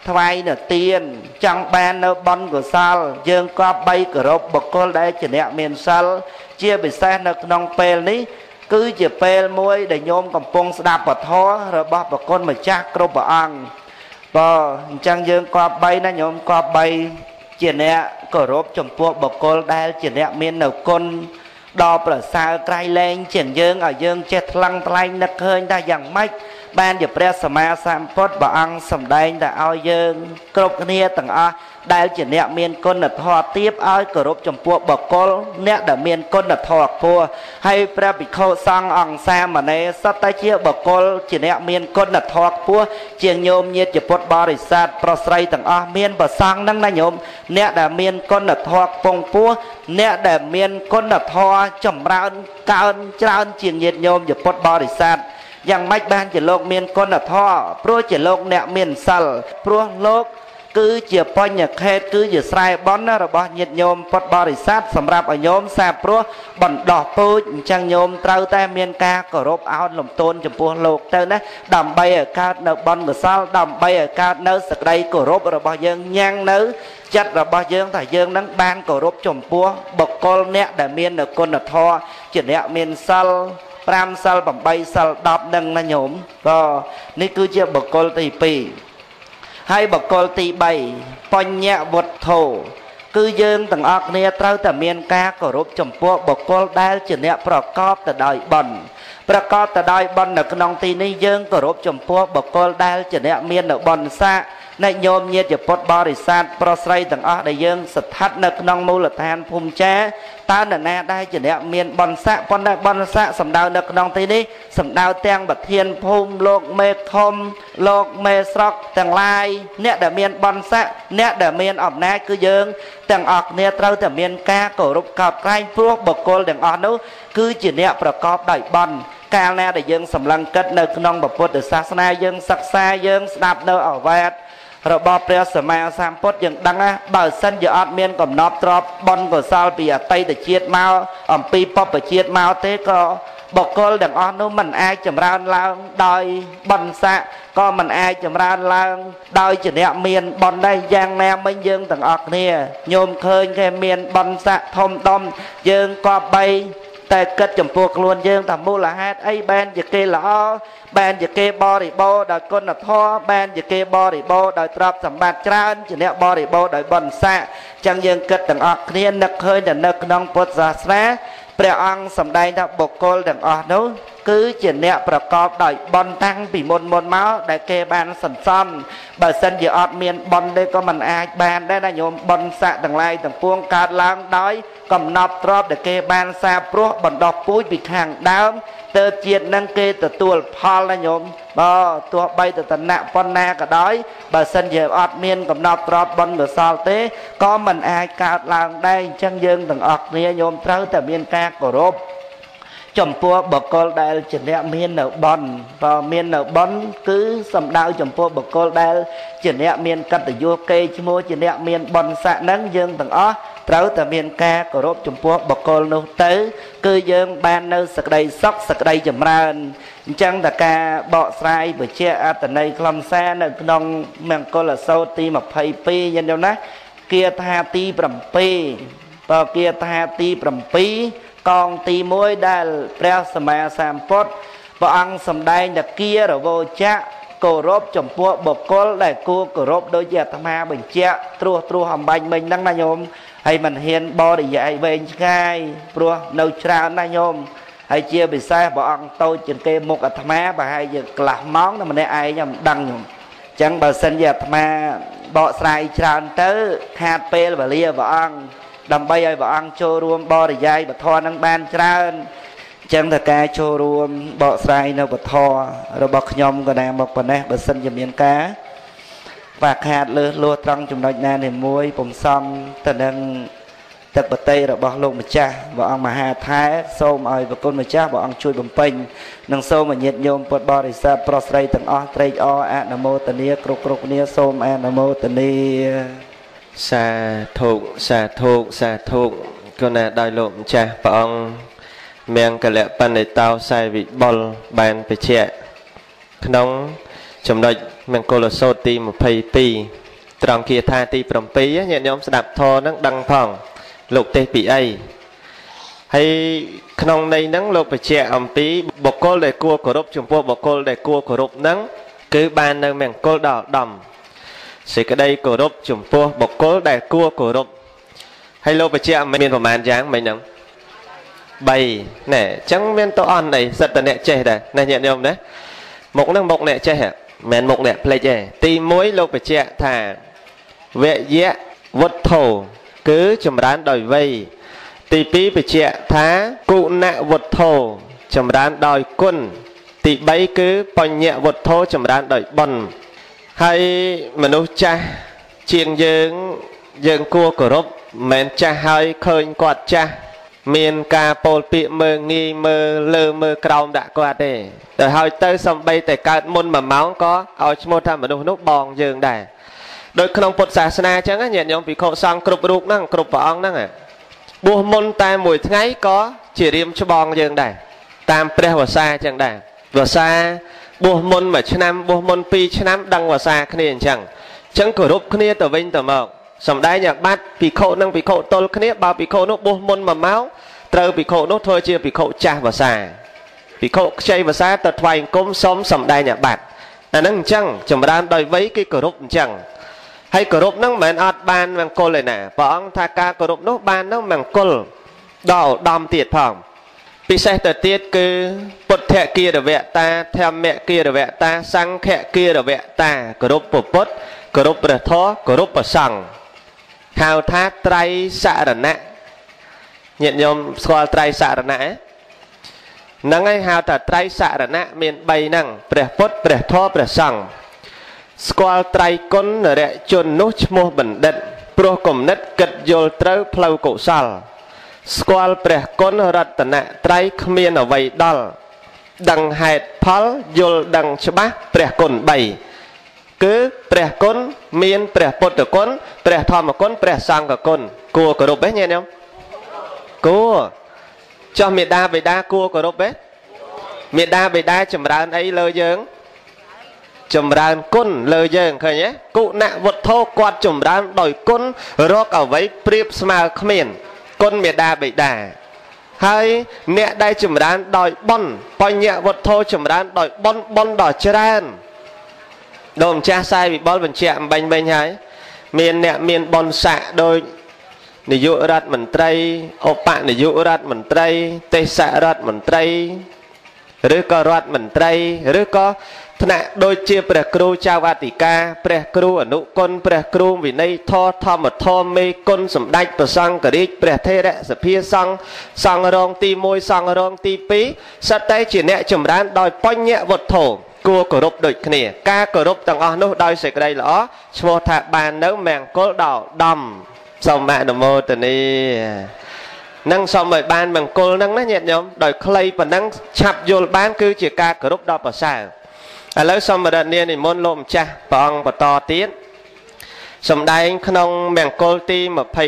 ថ្វាយនៅទានចង់បាននៅបុណ្យកុសលយើងក៏បីគោរពបុគ្គលដែលជាអ្នកមានសិលជាពិសេសនៅក្នុងពេលនេះគឺជាពេលមួយដែលញោមកំពុងស្ដាប់ពធរបស់ប្រគុណម្ចាស់គ្រប់ព្រះអង្គបើអញ្ចឹងយើងក៏បីណាញោមក៏បីជាអ្នកគោរពចំពោះបុគ្គលដែលជាអ្នកមាននៅគុណដល់ប្រសើរក្រៃលែងជាងយើងឲ្យយើងចេះថ្លឹងថ្លែងនឹកឃើញថាយ៉ាងម៉េចបានជាព្រះសម្មាសម្ពុទ្ធព្រះអង្គសម្ដែងតែឲ្យយើងគ្រប់គ្នាទាំងអស់ដែលជាអ្នកមានគុណធម៌ទាបឲ្យគោរពចំពោះបុគ្គលអ្នកដែលមានគុណធម៌ខ្ពស់ហើយព្រះភិក្ខុសង្ឃអង្គសាមណេរសុទ្ធតែជាបុគ្គលជាអ្នកមានគុណធម៌ខ្ពស់ជាងញោមញាតិពុទ្ធបរិស័ទប្រុសស្រីទាំងអស់មានប្រសង្ឃហ្នឹងណាញោមអ្នកដែលមានគុណធម៌ខ្ពង់ខ្ពស់អ្នកដែលមានគុណធម៌ចម្រើនកើនច្រើនជាងញាតិញោមញាតិពុទ្ធបរិស័ទយ៉ាងម៉េចបានជាលោកមានគុណធម៌ព្រោះជាលោកអ្នកមានសិលព្រោះលោកគឺជាបញ្ញខេតគឺជាស្រែបន់របស់ញាតិញោមពុទ្ធបរិស័ទសម្រាប់ឲ្យញោមសាព្រោះបណ្ដោះពូជអញ្ចឹងញោមត្រូវតែមានការគោរពអោនលំទោនចំពោះលោកទៅណាដើម្បីឲ្យកើតនៅបុណ្យកុសលដើម្បីឲ្យកើតនៅសេចក្តីគោរពរបស់យើងញ៉ាំងនៅចិត្តរបស់យើងថាយើងនឹងបានគោរពចំពោះបុគ្គលអ្នកដែលមាននៅគុណធម៌ជាអ្នកមានសិល5សិល8សិល10នឹងណាញោមក៏នេះគឺជាបុគ្គលទី2ហើយបុគ្គលទី3បញ្ញវុទ្ធោគឺយើងទាំងអស់គ្នាត្រូវតែមានការគោរពចំពោះបុគ្គលដែលជាអ្នកប្រកបទៅដោយបុណ្យប្រកបទៅដោយបុណ្យនៅក្នុងទីនេះយើងគោរពចំពោះបុគ្គលដែលជាអ្នកមាននៅបុណ្យស័ក្តិនៃញោមញាតិពុទ្ធបរិស័ទប្រុសស្រីទាំងអស់ដែលយើងស្ថិតនៅក្នុងមូលដ្ឋានភូមិចាតើនរណាដែលជាអ្នកមានបុណ្យស័ក្តិប៉ុន្តែបុណ្យស័ក្តិសំដៅនៅក្នុងទីនេះសំដៅទាំងប្រធានភូមិលោកមេធំលោកមេស្រុកទាំងឡាយអ្នកដែលមានបុណ្យស័ក្តិអ្នកដែលមានអំណាចគឺយើងទាំងអស់គ្នាត្រូវតែមានការគោរពកោតក្រែងព្រោះបុគ្គលទាំងអស់នោះគឺជាអ្នកប្រកបដោយបុណ្យកាលណាដែលយើងសម្លឹងគិតនៅក្នុងពុទ្ធសាសនាយើងសិក្សាយើងស្ដាប់នៅអវាទរបស់ព្រះសម្មាសម្ពុទ្ធយើងដឹងណាបើសិនជាអត់មានកំណត់ទ្របបុណ្យកុសលពីអតីតជាតិមកអំពីបព្វជជាតិមកទេក៏បុគ្គលទាំងអស់នោះមិនអាចចម្រើនឡើងដោយបុណ្យស័ក្តិក៏មិនអាចចម្រើនឡើងដោយជាអ្នកមានបុណ្យដែរយ៉ាងណាមិញយើងទាំងអស់គ្នាញោមឃើញគេមានបុណ្យស័ក្តិធំដុំយើងក៏បីតែគិតចំពោះខ្លួនយើងថាមូលហេតុអីបានជាគេល្អបានជាគេបរិបូរដោយគុណធម៌បានជាគេបរិបូរដោយទ្រព្យសម្បត្តិច្រើនជាអ្នកបរិបូរដោយបុណ្យស័ក្តិចឹងយើងគិតទាំងអស់គ្នានឹកឃើញតែនៅក្នុងពុទ្ធសាសនាព្រះអង្គសម្ដែងថាបុគ្គលទាំងអស់នោះគឺជាអ្នកប្រកបដោយបុណ្យតាំងពីមុនមកដែលគេបានសន្សំបើសិនជាអត់មានបុណ្យទេក៏មិនអាចបានដែរណាញោមបុណ្យស័ក្តិទាំងឡាយទាំងពួងកើតឡើងដោយកំណត់ទ្របដែលគេបានសាព្រោះបណ្ដោះពូជពីខាងដើមទៅជាតិនឹងគេទទួលផលណាញោមបើទោះបីទៅតណៈប៉ុណ្ណាក៏ដោយបើសិនជាអត់មានកំណត់ទ្របបុណ្យកុសលទេក៏មិនអាចកើតឡើងដែរអញ្ចឹងយើងទាំងអស់គ្នាញោមត្រូវតែមានការគោរពចំពោះបុគ្គលដែលជាអ្នកមាននៅបុណ្យបើមាននៅបុណ្យគឺសំដៅចំពោះបុគ្គលដែលជាអ្នកមានកតញ្ញូកេរ្តិ៍ឈ្មោះជាអ្នកមានបុណ្យស័ក្តិហ្នឹងយើងទាំងអស់ត្រូវតែមានការគោរពចំពោះបុគ្គលនោះទៅគឺយើងបាននៅសេចក្តីសុខសេចក្តីចម្រើនអញ្ចឹងតើការបកស្រាយបញ្ជាក់អត្ថន័យខ្លឹមសារនៅក្នុងមង្គលសូត្រទី22យ៉ាងណាគាថាទី7បើគាថាទី7កងទី1ដែលព្រះសម្មាសម្ពុទ្ធព្រះអង្គសម្ដែងតគារវោចៈគោរពចំពោះបុគ្គលដែលគួរគោរពដូចជាអាត្មាបញ្ជាក់ត្រួសអំបញ្ញមិញហ្នឹងណាញោមហើយមិនហ៊ានបរិយាយវែងឆ្ងាយព្រោះនៅច្រើនណាញោមហើយជាពិសេសព្រះអង្គតូចជាងគេមុខអាត្មាប្រហែលជាកន្លះម៉ោងតែម្នាក់ឯងមិនដឹងញោមអញ្ចឹងបើសិនជាអាត្មាបកស្រាយច្រើនទៅខាតពេលវេលាព្រះអង្គដើម្បីឲ្យព្រះអង្គចូលរួមបរិយាយពធនឹងបានច្រើនអញ្ចឹងតើការចូលរួមបកស្រាយនៅពធរបស់ខ្ញុំក៏ណាមកប៉ុណ្ណេះបើសិនជាមានការខ្វះខាតលើសលួសត្រង់ចំណុចណានេះមួយពុំសមទៅនឹងទឹកបតីរបស់លោកម្ចាស់ព្រះអង្គមហាថែសូមឲ្យប្រគុណម្ចាស់ព្រះអង្គជួយបំពេញនិងសូមញាតិញោមពុទ្ធបរិស័ទប្រុសស្រីទាំងអស់ត្រេកអរអនុមោទនាគ្រប់គ្នាសូមអនុមោទនាសាធុសាធុសាធុគណៈដោយលោកម្ចាស់ព្រះអង្គមៀងកលៈបណ្ឌិតោស័យវិបុលបានបញ្ជាក់ក្នុងចំណុចមង្គលសូត្រទី22ត្រង់គាថាទី7ញាតិញោមស្ដាប់ធម៌ហ្នឹងដឹងផងលោកទេសពីអីហើយក្នុងន័យហ្នឹងលោកបញ្ជាក់អំពីបុគ្គលដែលគួរគោរពចំពោះបុគ្គលដែលគួរគោរពហ្នឹងគឺបាននៅមង្គលដល់ដំសេចក្តីគោរពចំពោះបុគ្គលដែលគួរគោរពហើយលោកបញ្ជាក់មានប្រមាណយ៉ាងមិនហ្នឹង3ណែអញ្ចឹងមានតអន់អីសិតតអ្នកចេះដែរណាញាតិញោមណាមុខហ្នឹងមុខអ្នកចេះមិនមែនមុខអ្នកភ្លេចទេទី1លោកបញ្ជាក់ថាវយៈវុទ្ធោគឺចម្រើនដោយវ័យទី2បញ្ជាក់ថាគុណវុទ្ធោចម្រើនដោយគុណទី3គឺបញ្ញវុទ្ធោចម្រើនដោយបុណ្យហើយមនុស្សចាស់ជាងយើងគួរគោរពមិនមែនចាស់ហើយឃើញគាត់ចាស់មានការពោលពាក្យមើងងាយមើលលើមើលក្រោមដាក់គាត់ទេទៅហើយទៅសំបីតែកើតមុន1ម៉ោងក៏ឲ្យឈ្មោះថាមនុស្សនោះបងយើងដែរដោយក្នុងពុទ្ធសាសនាអញ្ចឹងញាតិញោមភិក្ខុសង្ឃគ្រប់រូបហ្នឹងគ្រប់ព្រះអង្គហ្នឹងបួសមុនតែមួយថ្ងៃក៏ជារៀមច្បងយើងដែរតាមព្រះវស្សាអញ្ចឹងដែរវស្សាបួសមុន1ឆ្នាំបួសមុន2ឆ្នាំដឹងវស្សាគ្នាអញ្ចឹងគោរពគ្នាទៅវិញទៅមកសំដែងអាបត្តិភិក្ខុនិងភិក្ខុទល់គ្នាបើភិក្ខុនោះបួសមុន1ម៉ោងត្រូវភិក្ខុនោះធ្វើជាភិក្ខុចាស់វស្សាភិក្ខុខ្ចីវស្សាទៅថ្វាយអង្គមសុំសំដែងអាបត្តិអាហ្នឹងអញ្ចឹងចម្រើនដោយវ័យគឺគោរពអញ្ចឹងហើយគោរពហ្នឹងមិនមែនអត់បានមង្គលទេណាព្រះអង្គថាការគោរពនោះបាននោះមង្គលដល់ឧត្តមទៀតផងពិសេសទៅទៀតគឺពុទ្ធគិរវតាធម្មគិរវតាសង្ឃគិរវតាគោរពពុទ្ធគោរពព្រះធម៌គោរពព្រះសង្ឃហៅថាត្រៃសរណៈញាតិញោមស្គាល់ត្រៃសរណៈហ្នឹងហើយហៅថាត្រៃសរណៈមាន3ហ្នឹងព្រះពុទ្ធព្រះធម៌ព្រះសង្ឃស្គាល់ត្រៃគុណរយជននោះឈ្មោះបណ្ឌិតព្រោះគំនិតគិតយល់ត្រូវផ្លូវកុសលស្គាល់ព្រះគុណរតនត្រ័យគ្មានអ្វីដល់ដឹងហេតុផលយល់ដឹងច្បាស់ព្រះគុណ3គឺព្រះគុណមានព្រះពុទ្ធគុណព្រះធម្មគុណព្រះសង្ឃគុណគួរគោរពទេញាតិញោមគួរចុះមេដាបេដាគួរគោរពទេមេដាបេដាចម្រើនអីលើយើងចម្រើនគុណលើយើងឃើញទេគុណវុទ្ធោគាត់ចម្រើនដោយគុណរកអ្វីប្រៀបស្មើគ្មានគុណមេដាបេដាហើយអ្នកដែលចម្រើនដោយបុណ្យបញ្ញវុទ្ធោចម្រើនដោយបុណ្យដ៏ច្រើនដូចម្ចាស់សាយវិបុលបញ្ជាក់អំបញ្ញវិញហើយមានអ្នកមានបុណ្យស័ក្តិដោយនាយករដ្ឋមន្ត្រីឧបនាយករដ្ឋមន្ត្រីទេសរដ្ឋមន្ត្រីឬក៏រដ្ឋមន្ត្រីឬក៏ថ្នាក់ដូចជាព្រះគ្រូចៅអធិការព្រះគ្រូអនុគុណព្រះគ្រូវិន័យធម៌ធម្មធម៌មេគុណសម្ដេចព្រះសង្ឃរាជព្រះថេរសភាសង្ឃសង្ឃរងទី1សង្ឃរងទី2សិតតែជាអ្នកចម្រើនដោយបញ្ញវុទ្ធោគួរគោរពដូចគ្នាការគោរពទាំងអស់នោះដោយសេចក្តីល្អឈ្មោះថាបាននៅមង្គលដល់ដំសូមអនុមោទនានឹងសូមឲ្យបានមង្គលហ្នឹងណាញាតិញោមដោយខ្លីប៉ុណ្ណឹងឆាប់យល់បានគឺជាការគោរពដ៏ប្រសើរឥឡូវសូមរតនានិមន្តលោកម្ចាស់ព្រះអង្គបន្តទៀតសម្ដែងក្នុងមង្គលទី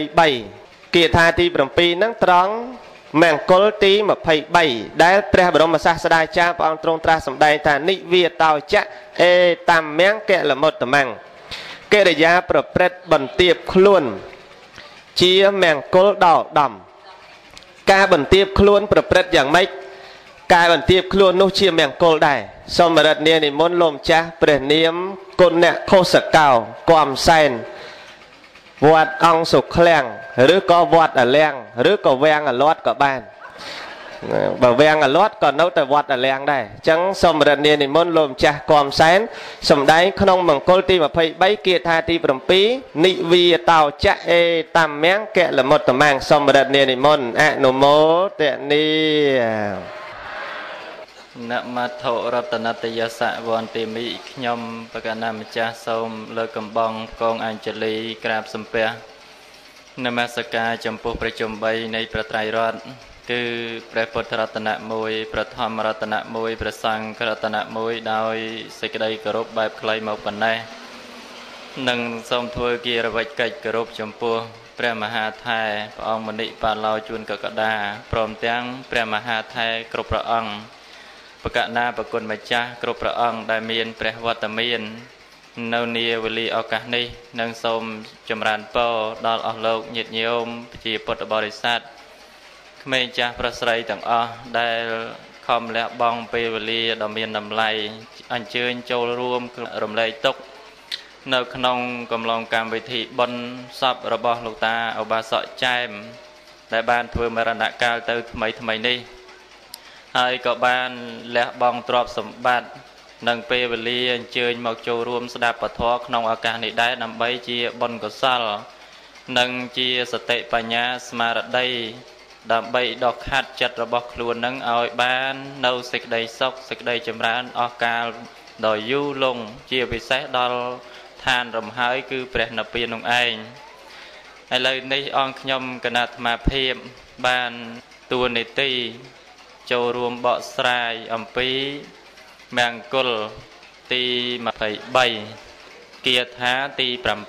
23គាថាទី7ហ្នឹងត្រង់មង្គលទី23ដែលព្រះបរមសាស្តាចារ្យព្រះអង្គទ្រង់ត្រាស់សម្ដែងថានិវាតោចៈអេតាមញ្ញកលមុតតមង្គកិរិយាប្រព្រឹត្តបន្ទាបខ្លួនជាមង្គលដល់ដំការបន្ទាបខ្លួនប្រព្រឹត្តយ៉ាងម៉េចការបន្ទាបខ្លួននោះជាមង្គលដែរសូមរតនានិមន្តលោកម្ចាស់ព្រះនាមគុណខុសកោគំសែនវត្តអង្គសុឃ្លាំងឬក៏វត្តអលាំងឬក៏វាំងអលាត់ក៏បានបើវាំងអលាត់ក៏នៅតែវត្តអលាំងដែរអញ្ចឹងសូមរតនានិមន្តលោកម្ចាស់គំសែនសម្ដែងក្នុងមង្គលទី23គាថាទី7និវាតោចៈអេតាមញ្ញកលមុតតមង្គសូមរតនានិមន្តអនុមោទនានមត្ថរតនតយសៈវន្តិមិខ្ញុំបកណាម្ចាស់សូមលើកកំបងកងអញ្ជលីក្រាបសំពះនមស្ការចំពោះព្រះជន្ម3នៃព្រះត្រៃរតន៍គឺព្រះពុទ្ធរតនៈ1ព្រះធម្មរតនៈ1ព្រះសង្ឃរតនៈ1ដោយសេចក្តីគោរពបែបខ្លីមកប៉ុណ្ណេះនិងសូមធ្វើគារវកិច្ចគោរពចំពោះព្រះមហាថែព្រះអង្គមនិបាឡោជួនកកដាព្រមទាំងព្រះមហាថែគ្រប់ព្រះអង្គប្រកាសណាប្រគុណម្ចាស់គ្រប់ព្រះអង្គដែលមានព្រះវត្តមាននៅនាវេលាឱកាសនេះនឹងសូមចម្រើនពរដល់អស់លោកញាតិញោមជាពុទ្ធបរិស័ទក្មេងចាស់ប្រុសស្រីទាំងអស់ដែលខំលះបង់ពេលវេលាដ៏មានតម្លៃអញ្ជើញចូលរួមរំលែកទុក្ខនៅក្នុងកំឡុងកម្មវិធីបុណ្យសពរបស់លោកតាឧបាសកចែមដែលបានធ្វើមរណកាលទៅថ្មីនេះហើយក៏បានលះបង់ទ្រព្យសម្បត្តិនិងពេលវេលាអញ្ជើញមកចូលរួមស្ដាប់ពធក្នុងឱកាសនេះដែរដើម្បីជាបុណ្យកុសលនិងជាសតិបញ្ញាស្មារតីដើម្បីដកខាត់ចិត្តរបស់ខ្លួននឹងឲ្យបាននៅសេចក្តីសុខសេចក្តីចម្រើនអស់កាលដ៏យូរលង់ជាពិសេសដល់ឋានរំហើយគឺព្រះនិព្វាននោះឯងឥឡូវនេះអង្គខ្ញុំគណៈអាត្មាភាពបានតួនាទីចូលរួមបកស្រាយអំពីមង្គលទី23គាថាទី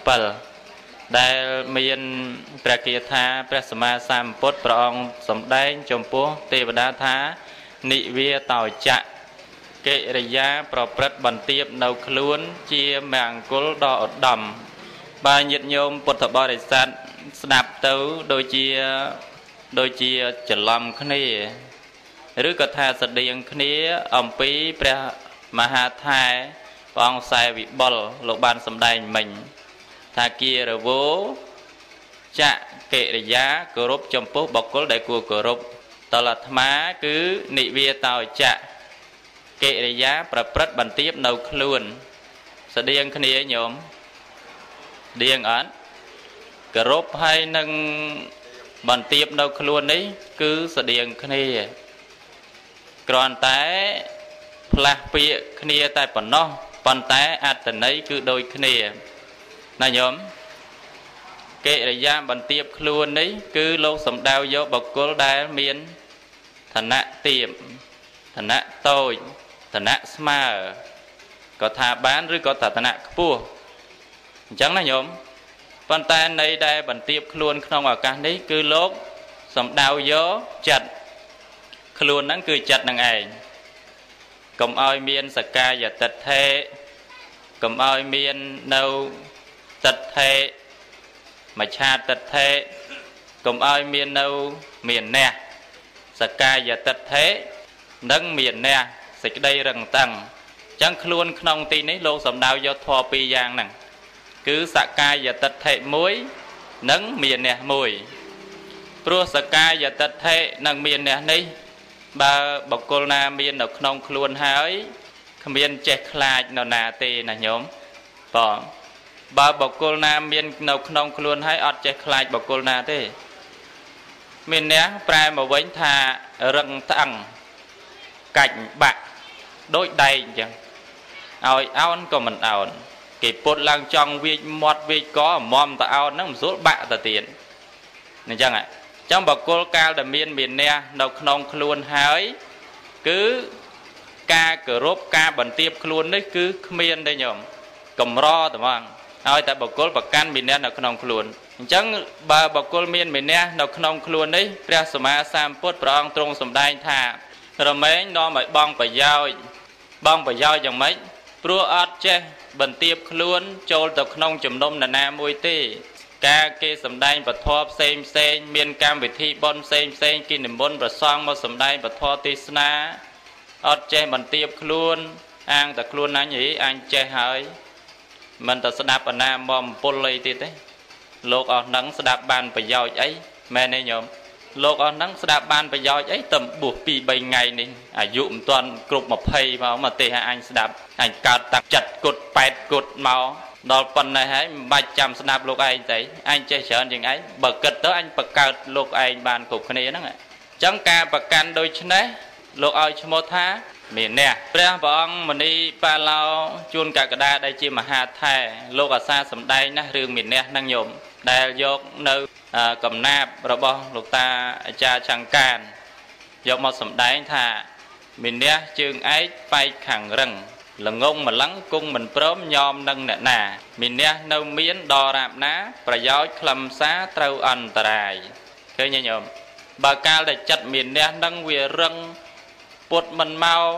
7ដែលមានព្រះគាថាព្រះសម្មាសម្ពុទ្ធព្រះអង្គសម្ដែងចំពោះទេវតាថានិវាតោចៈកិរិយាប្រព្រឹត្តបន្ទាបនៅខ្លួនជាមង្គលដ៏ឧត្តមបើញាតិញោមពុទ្ធបរិស័ទស្ដាប់ទៅដូចជាច្រឡំគ្នាឬក៏ថាស្តៀងគ្នាអំពីព្រះមហាថែព្រះអង្គខ្សែវិបុលលោកបានសម្ដែងមិញថាគារវោចៈកិរិយាគោរពចំពោះបុគ្គលដែលគួរគោរពតលអាត្មាគឺនិវាតោចៈកិរិយាប្រព្រឹត្តបន្ទាបនៅខ្លួនស្តៀងគ្នាញោមស្តៀងអត់គោរពហើយនឹងបន្ទាបនៅខ្លួននេះគឺស្តៀងគ្នាគ្រាន់តែផ្លាស់ពាក្យគ្នាតែប៉ុណ្ណោះប៉ុន្តែអត្ថន័យគឺដូចគ្នាណាញោមកិរិយាបន្ទាបខ្លួននេះគឺលោកសំដៅយកបុគ្គលដែលមានឋានៈទាបឋានៈតូចឋានៈស្មើក៏ថាបានឬក៏ឋានៈខ្ពស់អញ្ចឹងណាញោមប៉ុន្តែនៃដែលបន្ទាបខ្លួនក្នុងឱកាសនេះគឺលោកសំដៅយកចិត្តខ្លួនហ្នឹងគឺចិត្តនឹងឯងកុំឲ្យមានសកាយតិដ្ឋិកុំឲ្យមាននៅតិដ្ឋិមច្ឆាតិដ្ឋិកុំឲ្យមាននៅមានអ្នកសកាយតិដ្ឋិនិងមានអ្នកសេចក្តីរឹងតឹងអញ្ចឹងខ្លួនក្នុងទីនេះលោកសំដៅយកធម៌ពីរយ៉ាងហ្នឹងគឺសកាយតិដ្ឋិមួយនិងមានអ្នកមួយព្រោះសកាយតិដ្ឋិនិងមានអ្នកនេះបើបុគ្គលណាមាននៅក្នុងខ្លួនហើយគ្មានចេះខ្លាចនរណាទេណាញោមបងបើបុគ្គលណាមាននៅក្នុងខ្លួនហើយអត់ចេះខ្លាចបុគ្គលណាទេមានអ្នកប្រែមកវិញថារឹងត្អឹងកាច់បាក់ដូចដែកអញ្ចឹងឲ្យអោនក៏មិនអោនគេពុតឡើងចង់វាចមាត់វាចកអមតអោនហ្នឹងមិនស្រួលបាក់ទៅទៀតអញ្ចឹងចាំបកគលកាលដែលមានអ្នកនៅក្នុងខ្លួនហើយគឺការគោរពការបន្ទាបខ្លួននេះគឺគ្មានទេញោមកម្រតែហ្មងឲ្យតែបកគលប្រកាន់មានអ្នកនៅក្នុងខ្លួនអញ្ចឹងបើបកគលមានអ្នកនៅក្នុងខ្លួននេះព្រះសម្មាសម្ពុទ្ធព្រះអង្គទ្រង់សម្ដែងថារមែងនាំឲ្យបងប្រយោជន៍យ៉ាងម៉េចព្រោះអត់ចេះបន្ទាបខ្លួនចូលទៅក្នុងជំនុំនរណាមួយទេការគេសម្ដែងពធផ្សេងមានកម្មវិធីបុណ្យផ្សេងគេនិមន្តប្រសង់មកសម្ដែងពធទេសនាអត់ចេះបន្ទាបខ្លួនអាងតែខ្លួនអញអញចេះហើយមិនទៅស្ដាប់អាណាមមពលអីទៀតទេលោកអស់ហ្នឹងស្ដាប់បានប្រយោជន៍អីមែនទេញោមលោកអស់ហ្នឹងស្ដាប់បានប្រយោជន៍អីតែបួស 2-3 ថ្ងៃនេះអាយុមិនទាន់គ្រប់20មកទេអញស្ដាប់អញកើតតាក់ចិត្តគុត8គុតមកដល់ប៉ុណ្ណេះហើយមិនបាច់ចាំស្ដាប់លោកឯងទេអញចេះច្រើនជាងឯងបើគិតទៅអញបង្កើតលោកឯងបានគ្រប់គ្នាហ្នឹងអញ្ចឹងការប្រកាន់ដូចនេះលោកឲ្យឈ្មោះថាមានអ្នកព្រះអង្គមនីបាឡោជួនកកដាដែលជាមហាថែលោកអាសាសម្ដែងណារឿងមានអ្នកហ្នឹងញោមដែលយកនៅកំណាបរបស់លោកតាអាចារ្យចង្កានយកមកសម្ដែងថាមានអ្នកជើងឯកបែកខាងរឹងល្ងងម្លឹងគង់មិនព្រមញោមនឹងអ្នកណាមានអ្នកនៅមានដរាបណាប្រយោជន៍ខ្លឹមសារត្រូវអន្តរាយឃើញញោមបើកាលដែលចិត្តមានអ្នកនឹងវារឹងពុតមិនមក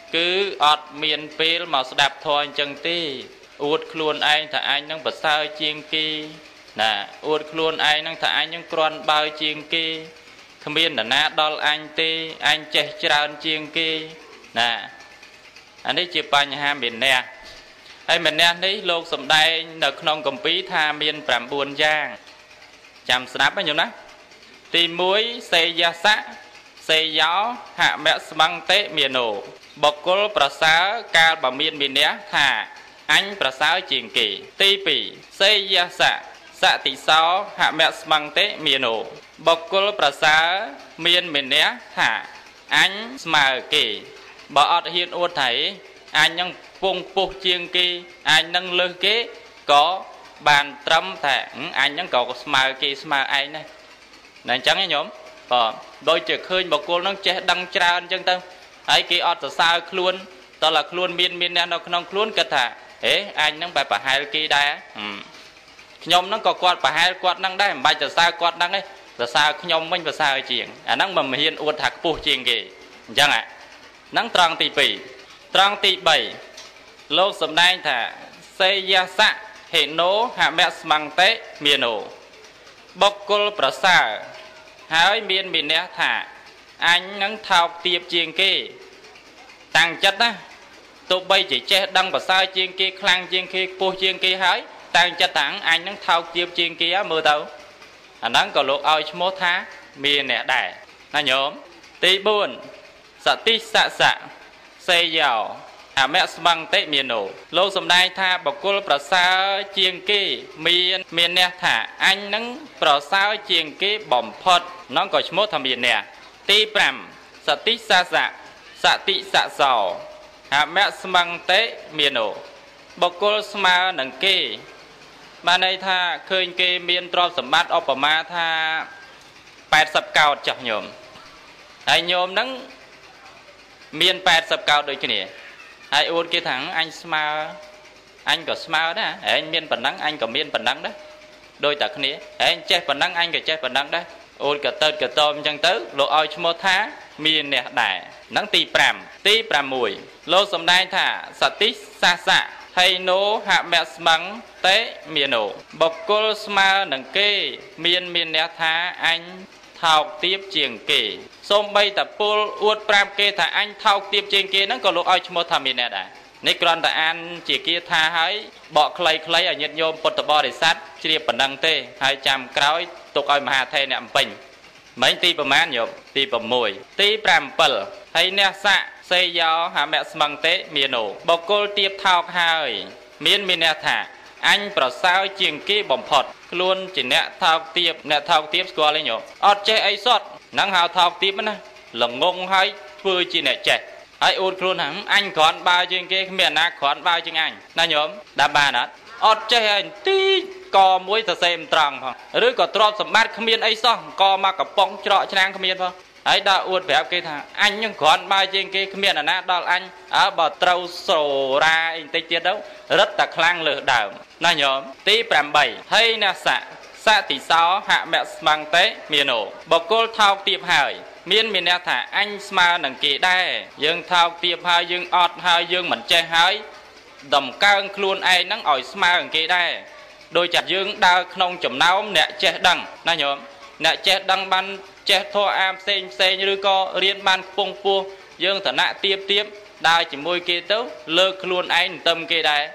cứ ọt miền pê mà đạp thôi chân ti uất luôn anh thà anh năng bật sao chiên kia nè uất luôn anh năng thà anh những con bao chiên kia không biết là na đo anh ti anh che tràn chiên kia nè anh ấy chỉ bàn nhà miền nè ai miền nè đấy lô sầm đây được non cầm pí tha miền phạm buồn giang chạm snap bao nhiêu nè tìm muối xây gia xã xây gió hạ mẹ băng tế miền nổ bọc cô prasa ca bà miền miền né thả anh prasa chiền kỳ tây pì xây gia xã tỷ sáu hạ mẹ băng tế miền nổ bọc cô prasa miền miền né thả anh mà kỳ bỏ hiện uất thấy anh đang phung phù chiên kỳ anh đang lơ kế có bàn trâm thẻ anh đang có smile kỳ smile anh này này chẳng nghe nhóm đôi chữ khơi bọc cô nó che đăng tràn chân tâm ấy kỳ ọt sao luôn đó là luôn miên nè nó không luôn cả thà anh nó bài bà hai kỳ đây nhóm nó có quạt bà hai quạt năng đây bài chợ sao quạt năng ấy là sao nhóm mình và sao chuyện năng mà hiện uất thạc phù chuyện kì chẳng ạ năng trăng tỷ 7 lô sầm đai thả xây gia xã hệ nố hạ mẹ măng tế miền nổ bọc cô prasa hãy miền miền nè thả anh nắng thao tiệp chiên kê tăng chất á tụi bay chỉ che đăng và sai chiên kê khang chiên kê po chiên kê hái tăng chất thẳng anh nắng thao tiệp chiên kê á mưa tàu anh nắng có lục ao mốt thá miền nè đẻ nó nhóm tí buồn sợ tí xạ xây giàu hạ mẹ băng tế miền nổ lô sầm đai tha bọc cô prasa chiên kê miền nè thả anh nắng prasa chiên kê bỏm phật nó có mốt thầm miền nè tí pram sợ tí xạ tị xạ sò hạ mẹ băng tế miền nổ bọc cô sma nằng kê mà này tha khơi kê miền tròn sầm bát opama tha 80 cao chọc nhôm anh nhôm nắng miền 80 cao đôi cái này ai ôn kia thằng anh smile anh có smile đó anh miền bản năng anh có miền bản năng đó đôi tạc này anh che bản năng anh có che bản năng đó ôn cả tơ cả tôm chẳng tới lộ oi cho một thá miền nè đại nắng tí pram mùi lô sầm đai thả sạt tí xa hay nố hạ mẹ mắng tế miền nổ bọc cô smile nằng kê miền nè thá anh thao tiếp chiềng kê xôm bay tập pol uất pram kê thả anh thao tiếp chiềng kê nó có lộ oi cho một thà miền nè đại này còn tại anh chỉ kia tha hái bọ clay ở nhiệt nhôm bột bò để sát chia bản năng tê 200 cõi tục oi mà hà thê nè bình mấy tí bờ mán nhộp tí bờ mùi tí pram pal hay nè xạ xây gió hạ mẹ măng tế miền nổ bọc cô tiếp thao hai miền nè thả anh bảo sao chiềng kê bỏng phật luôn chỉ nè thao tiếp qua lên nhộp ọt che ấy sót nắng hào thao tiếp nữa là ngông hay vừa chỉ nè trẻ ai ôn luôn hẳn anh còn bao chiên kia miền na còn bao chiên anh na nhóm đa ba đó ọt che anh tí co muối thật xem tròn không rồi có trộn sầm bát không miền ấy sao co mà cả bông trọ trang không miền không ấy đã ôn vẻ kia thằng anh nhưng còn bao chiên kia không miền là na đó anh ở bờ trâu sổ ra anh tây tiết đâu rất là khang lửa đảo na nhóm tí pram 7 hay na xạ tỷ 6 hạ mẹ bằng tế miền nổ bọc cô thao tiệp hải miền nè thả anh smile nằng kỳ đây dương thao tiệp hai dương ọt hai dương mình che hái đầm cao luôn ai nắng ỏi smile nằng kỳ đây đôi chặt dương đa không chấm náu nè che đằng na nhóm nè che đằng ban che thua am xe như co riêng ban phung pua dương thở nạ tiếp đa chỉ môi kia tấu lơ luôn anh tâm kia đây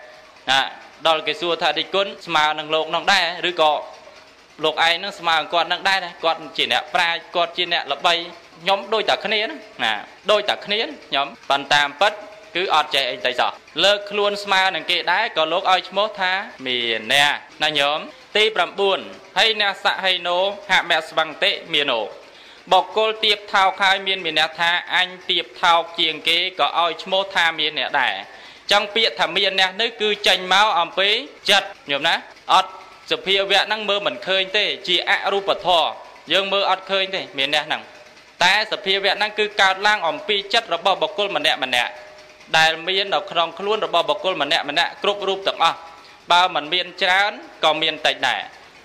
đó là cái xua thà đi cuốn smile nằng lộn nằng đây rồi co lục ai nó smile còn nằng đây này còn chỉ nè pra còn chỉ nè là bay nhóm đôi tạc khné nè đôi tạc khné nhóm bàn tam pất cứ ọt chạy anh tay giỏ lơ luôn smile nằng kia đái có lúc oi mốt tha miền nè na nhóm tí pram buồn hay nè xạ hay nô hạ mẹ bằng tệ miền nổ bọc cô tiếp thao khai miền nè tha anh tiếp thao chiềng kế có oi mốt tha miền nè đẻ trong biệt thà miền nè nơi cứ tranh máu ẩm pí chật nhóm ná ọt sự phía vẹn năng mơ mình khơi tê chỉ ạ rụp bật thò dương mơ ọt khơi tê miền nè nằng ta sự phía vẹn năng cứ cao lang ẩm pí chất rồi bọc cô mình nè đại miền ở trong luôn rồi bọc cô mình nè cướp rụp tận bao mình miền chán còn miền tây này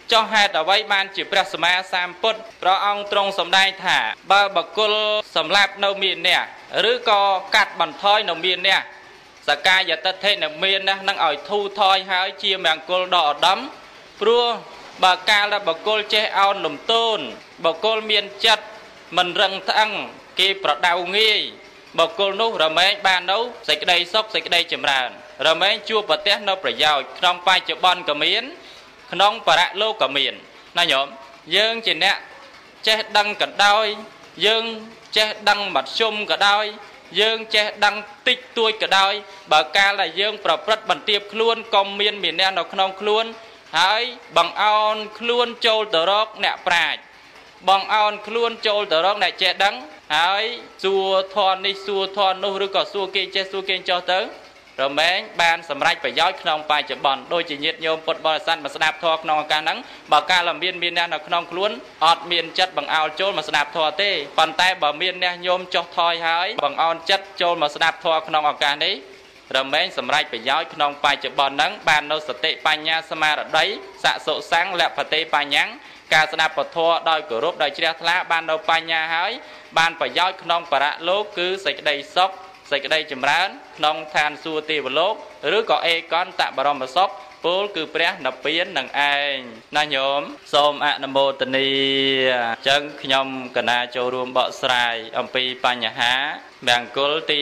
cho hạt ở vây ban chỉព្រះសម្មាសម្ពុទ្ធព្រះអង្គទ្រង់សម្ដែងថាបើបុគ្គលសម្លាប់នៅមានអ្នកឬក៏កាត់បន្ថយនៅមានអ្នកសកាយតិដ្ឋិនៅមានអ្នកនឹងឲ្យធូរថយហើយជាមង្គលដ៏ឧត្តមព្រោះបើកាលដែលបុគ្គលចេះអោនលំទោនបុគ្គលមានចិត្តមិនរឹងត្អឹងគេប្រដៅងាយបុគ្គលនោះរមែងបាននៅសេចក្តីសុខសេចក្តីចម្រើនរមែងជួបប្រទះនៅប្រយោជន៍ក្នុងបច្ចុប្បន្នក៏មានក្នុងបរលោកក៏មានណាញោមយើងជាអ្នកចេះដឹងក៏ដោយយើងចេះដឹងមធ្យមក៏ដោយយើងចេះដឹងតិចតួចក៏ដោយបើកាលដែលយើងប្រព្រឹត្តបន្ទាបខ្លួនកុំមានមានអ្នកនៅក្នុងខ្លួនហើយបង្អោនខ្លួនចូលទៅរកអ្នកប្រាជ្ញបង្អោនខ្លួនចូលទៅរកអ្នកចេះដឹងហើយសួរធននេះសួរធននោះឬក៏សួរគេចេះសួរគេចោះទៅរមែងបានសម្រេចប្រយោជន៍ក្នុងបច្ចុប្បន្នដូចជាញាតិញោមពុទ្ធបរិស័ទមកស្ដាប់ធម៌ក្នុងឱកាសហ្នឹងបើកាលមានអ្នកនៅក្នុងខ្លួនអត់មានចិត្តបង្អោនចូលមកស្ដាប់ធម៌ទេប៉ុន្តែបើមានអ្នកញោមចុះថយហើយបង្អោនចិត្តចូលមកស្ដាប់ធម៌ក្នុងឱកាសនេះរមែងសម្រេចប្រយោជន៍ក្នុងបច្ចុប្បន្នហ្នឹងបាននៅសតិបញ្ញាស្មារតីសសុសង្ឃលភតិបញ្ញាការស្ដាប់ពធដោយគោរពដោយជ្រះថ្លាបាននៅបញ្ញាហើយបានប្រយោជន៍ក្នុងបរលោកគឺសេចក្តីសុខសេចក្តីចម្រើនក្នុងឋានសួគ៌ទេវលោកឬក៏អេកន្តបរមសុខពលគឺព្រះនិព្វាននឹងឯងណាញោមសូមអនុមោទនាអញ្ចឹងខ្ញុំកណាចូលរួមបកស្រាយអំពីបញ្ហាមង្គលទី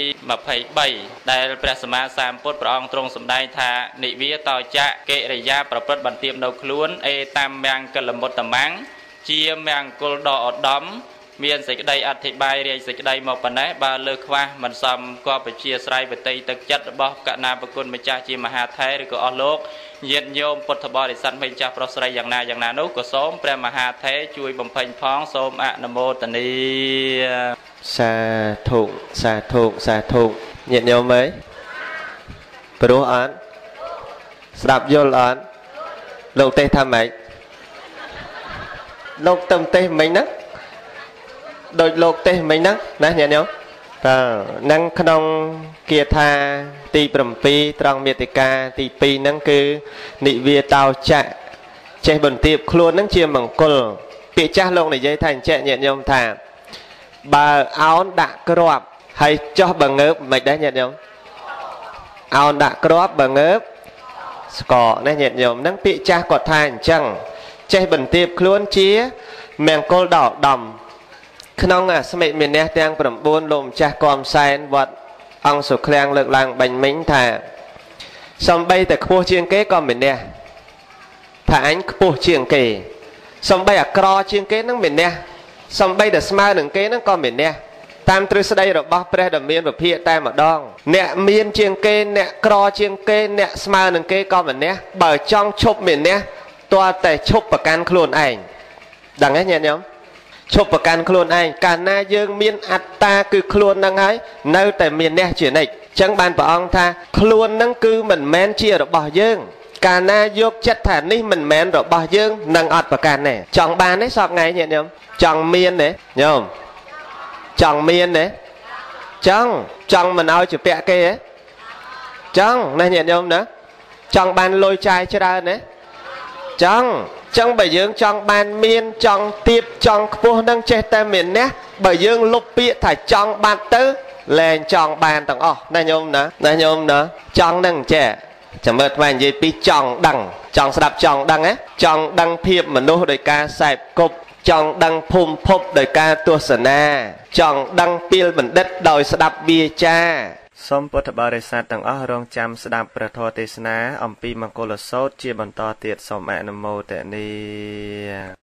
23ដែលព្រះសម្មាសម្ពុទ្ធព្រះអង្គទ្រង់សម្ដែងថានិវាតោចៈកិរិយាប្រព្រឹត្តបន្ទាបនៅខ្លួនអេតាមមង្គលមុតតមੰជាមង្គលដ៏ឧត្តមមានសេចក្តីអធិប្បាយរាយសេចក្តីមកប៉ុណ្ណេះបើលើខ្វះមិនសមក៏បជាស្រ័យបតីទឹកចិត្តរបស់កណាប្រគុណម្ចាស់ជាមហាថេរឬក៏អស់លោកញាតិញោមពុទ្ធបរិស័ទមិនចាស់ប្រុសស្រីយ៉ាងណានោះក៏សូមព្រះមហាថេរជួយបំពេញផងសូមអនុមោទនាសាធុសាធុសាធុញាតិញោមអើយព្រោះអត់ស្ដាប់យល់អត់លោកទេសថាម៉េចលោកទៅទេសមិញណាដោយលោកទេសមិញហ្នឹងណាញាតិញោមតើនឹងក្នុងគាថាទី7ត្រង់មាតិកាទី2ហ្នឹងគឺនិវាតោចៈចេះបន្ទាបខ្លួនហ្នឹងជាមង្គលពាក្យចាស់លោកនិយាយថាអញ្ចឹងញាតិញោមថាបើអោនដាក់គ្រាប់ហើយចោះបើងើបមិនដែរញាតិញោមអោនដាក់គ្រាប់បើងើបស្កកណាញាតិញោមហ្នឹងពាក្យចាស់គាត់ថាអញ្ចឹងចេះបន្ទាបខ្លួនជាមង្គលដ៏ឧត្តមក្នុងស្មិមានះទាំង9លោកម្ចាស់គំសែនវត្តអង្គសុឃ្លាំងលើកឡើងបាញ់មិញថាសំបីតែខ្ពស់ជាងគេក៏មានះថាអញខ្ពស់ជាងគេសំបីអាក្រជាងគេនឹងមានះសំបីតែស្មើនឹងគេនឹងក៏មានះតាមទ្រឹស្ដីរបស់ព្រះដ៏មានវិភាកតែម្ដងអ្នកមានជាងគេអ្នកក្រជាងគេអ្នកស្មើនឹងគេក៏មានះបើចង់ឈប់មានះទាល់តែឈប់ប្រកាន់ខ្លួនឯងដឹងទេញាតិញោមឈប់ប្រកាន់ខ្លួនឯងកាលណាយើងមានអត្តាគឺខ្លួននឹងហើយនៅតែមានអ្នកជានិច្ចអញ្ចឹងបានព្រះអង្គថាខ្លួននឹងគឺមិនមែនជារបស់យើងកាលណាយកចិត្តថានេះមិនមែនរបស់យើងនឹងអត់ប្រកាន់ទេចង់បានទេសពថ្ងៃញាតិញោមចង់មានទេញោមចង់មានទេចង់មិនឲ្យជាពាក់គេទេចង់ណាញាតិញោមណាចង់បានលុយចាយច្រើនទេចង់ចឹងបើយើងចង់បានមានចង់ទៀបចង់ខ្ពស់នឹងចេះតែមានអ្នកបើយើងលុបពាក្យថាចង់បាត់ទៅលែងចង់បានទាំងអស់ណាញោមណាញោមណាចង់នឹងចេះចាំមើលថ្មនិយាយពីចង់ដឹងចង់ស្ដាប់ចង់ដឹងណាចង់ដឹងភាពមនុស្សដោយការសែបគប់ចង់ដឹងភូមិភពដោយការទស្សនាចង់ដឹងពីលបណ្ឌិតដោយស្ដាប់វាចាសូមពុទ្ធបរិស័ទទាំងអស់រងចាំស្ដាប់ព្រះធម៌ទេសនាអំពីមង្គលសូត្រជាបន្តទៀតសូមអនុមោទនា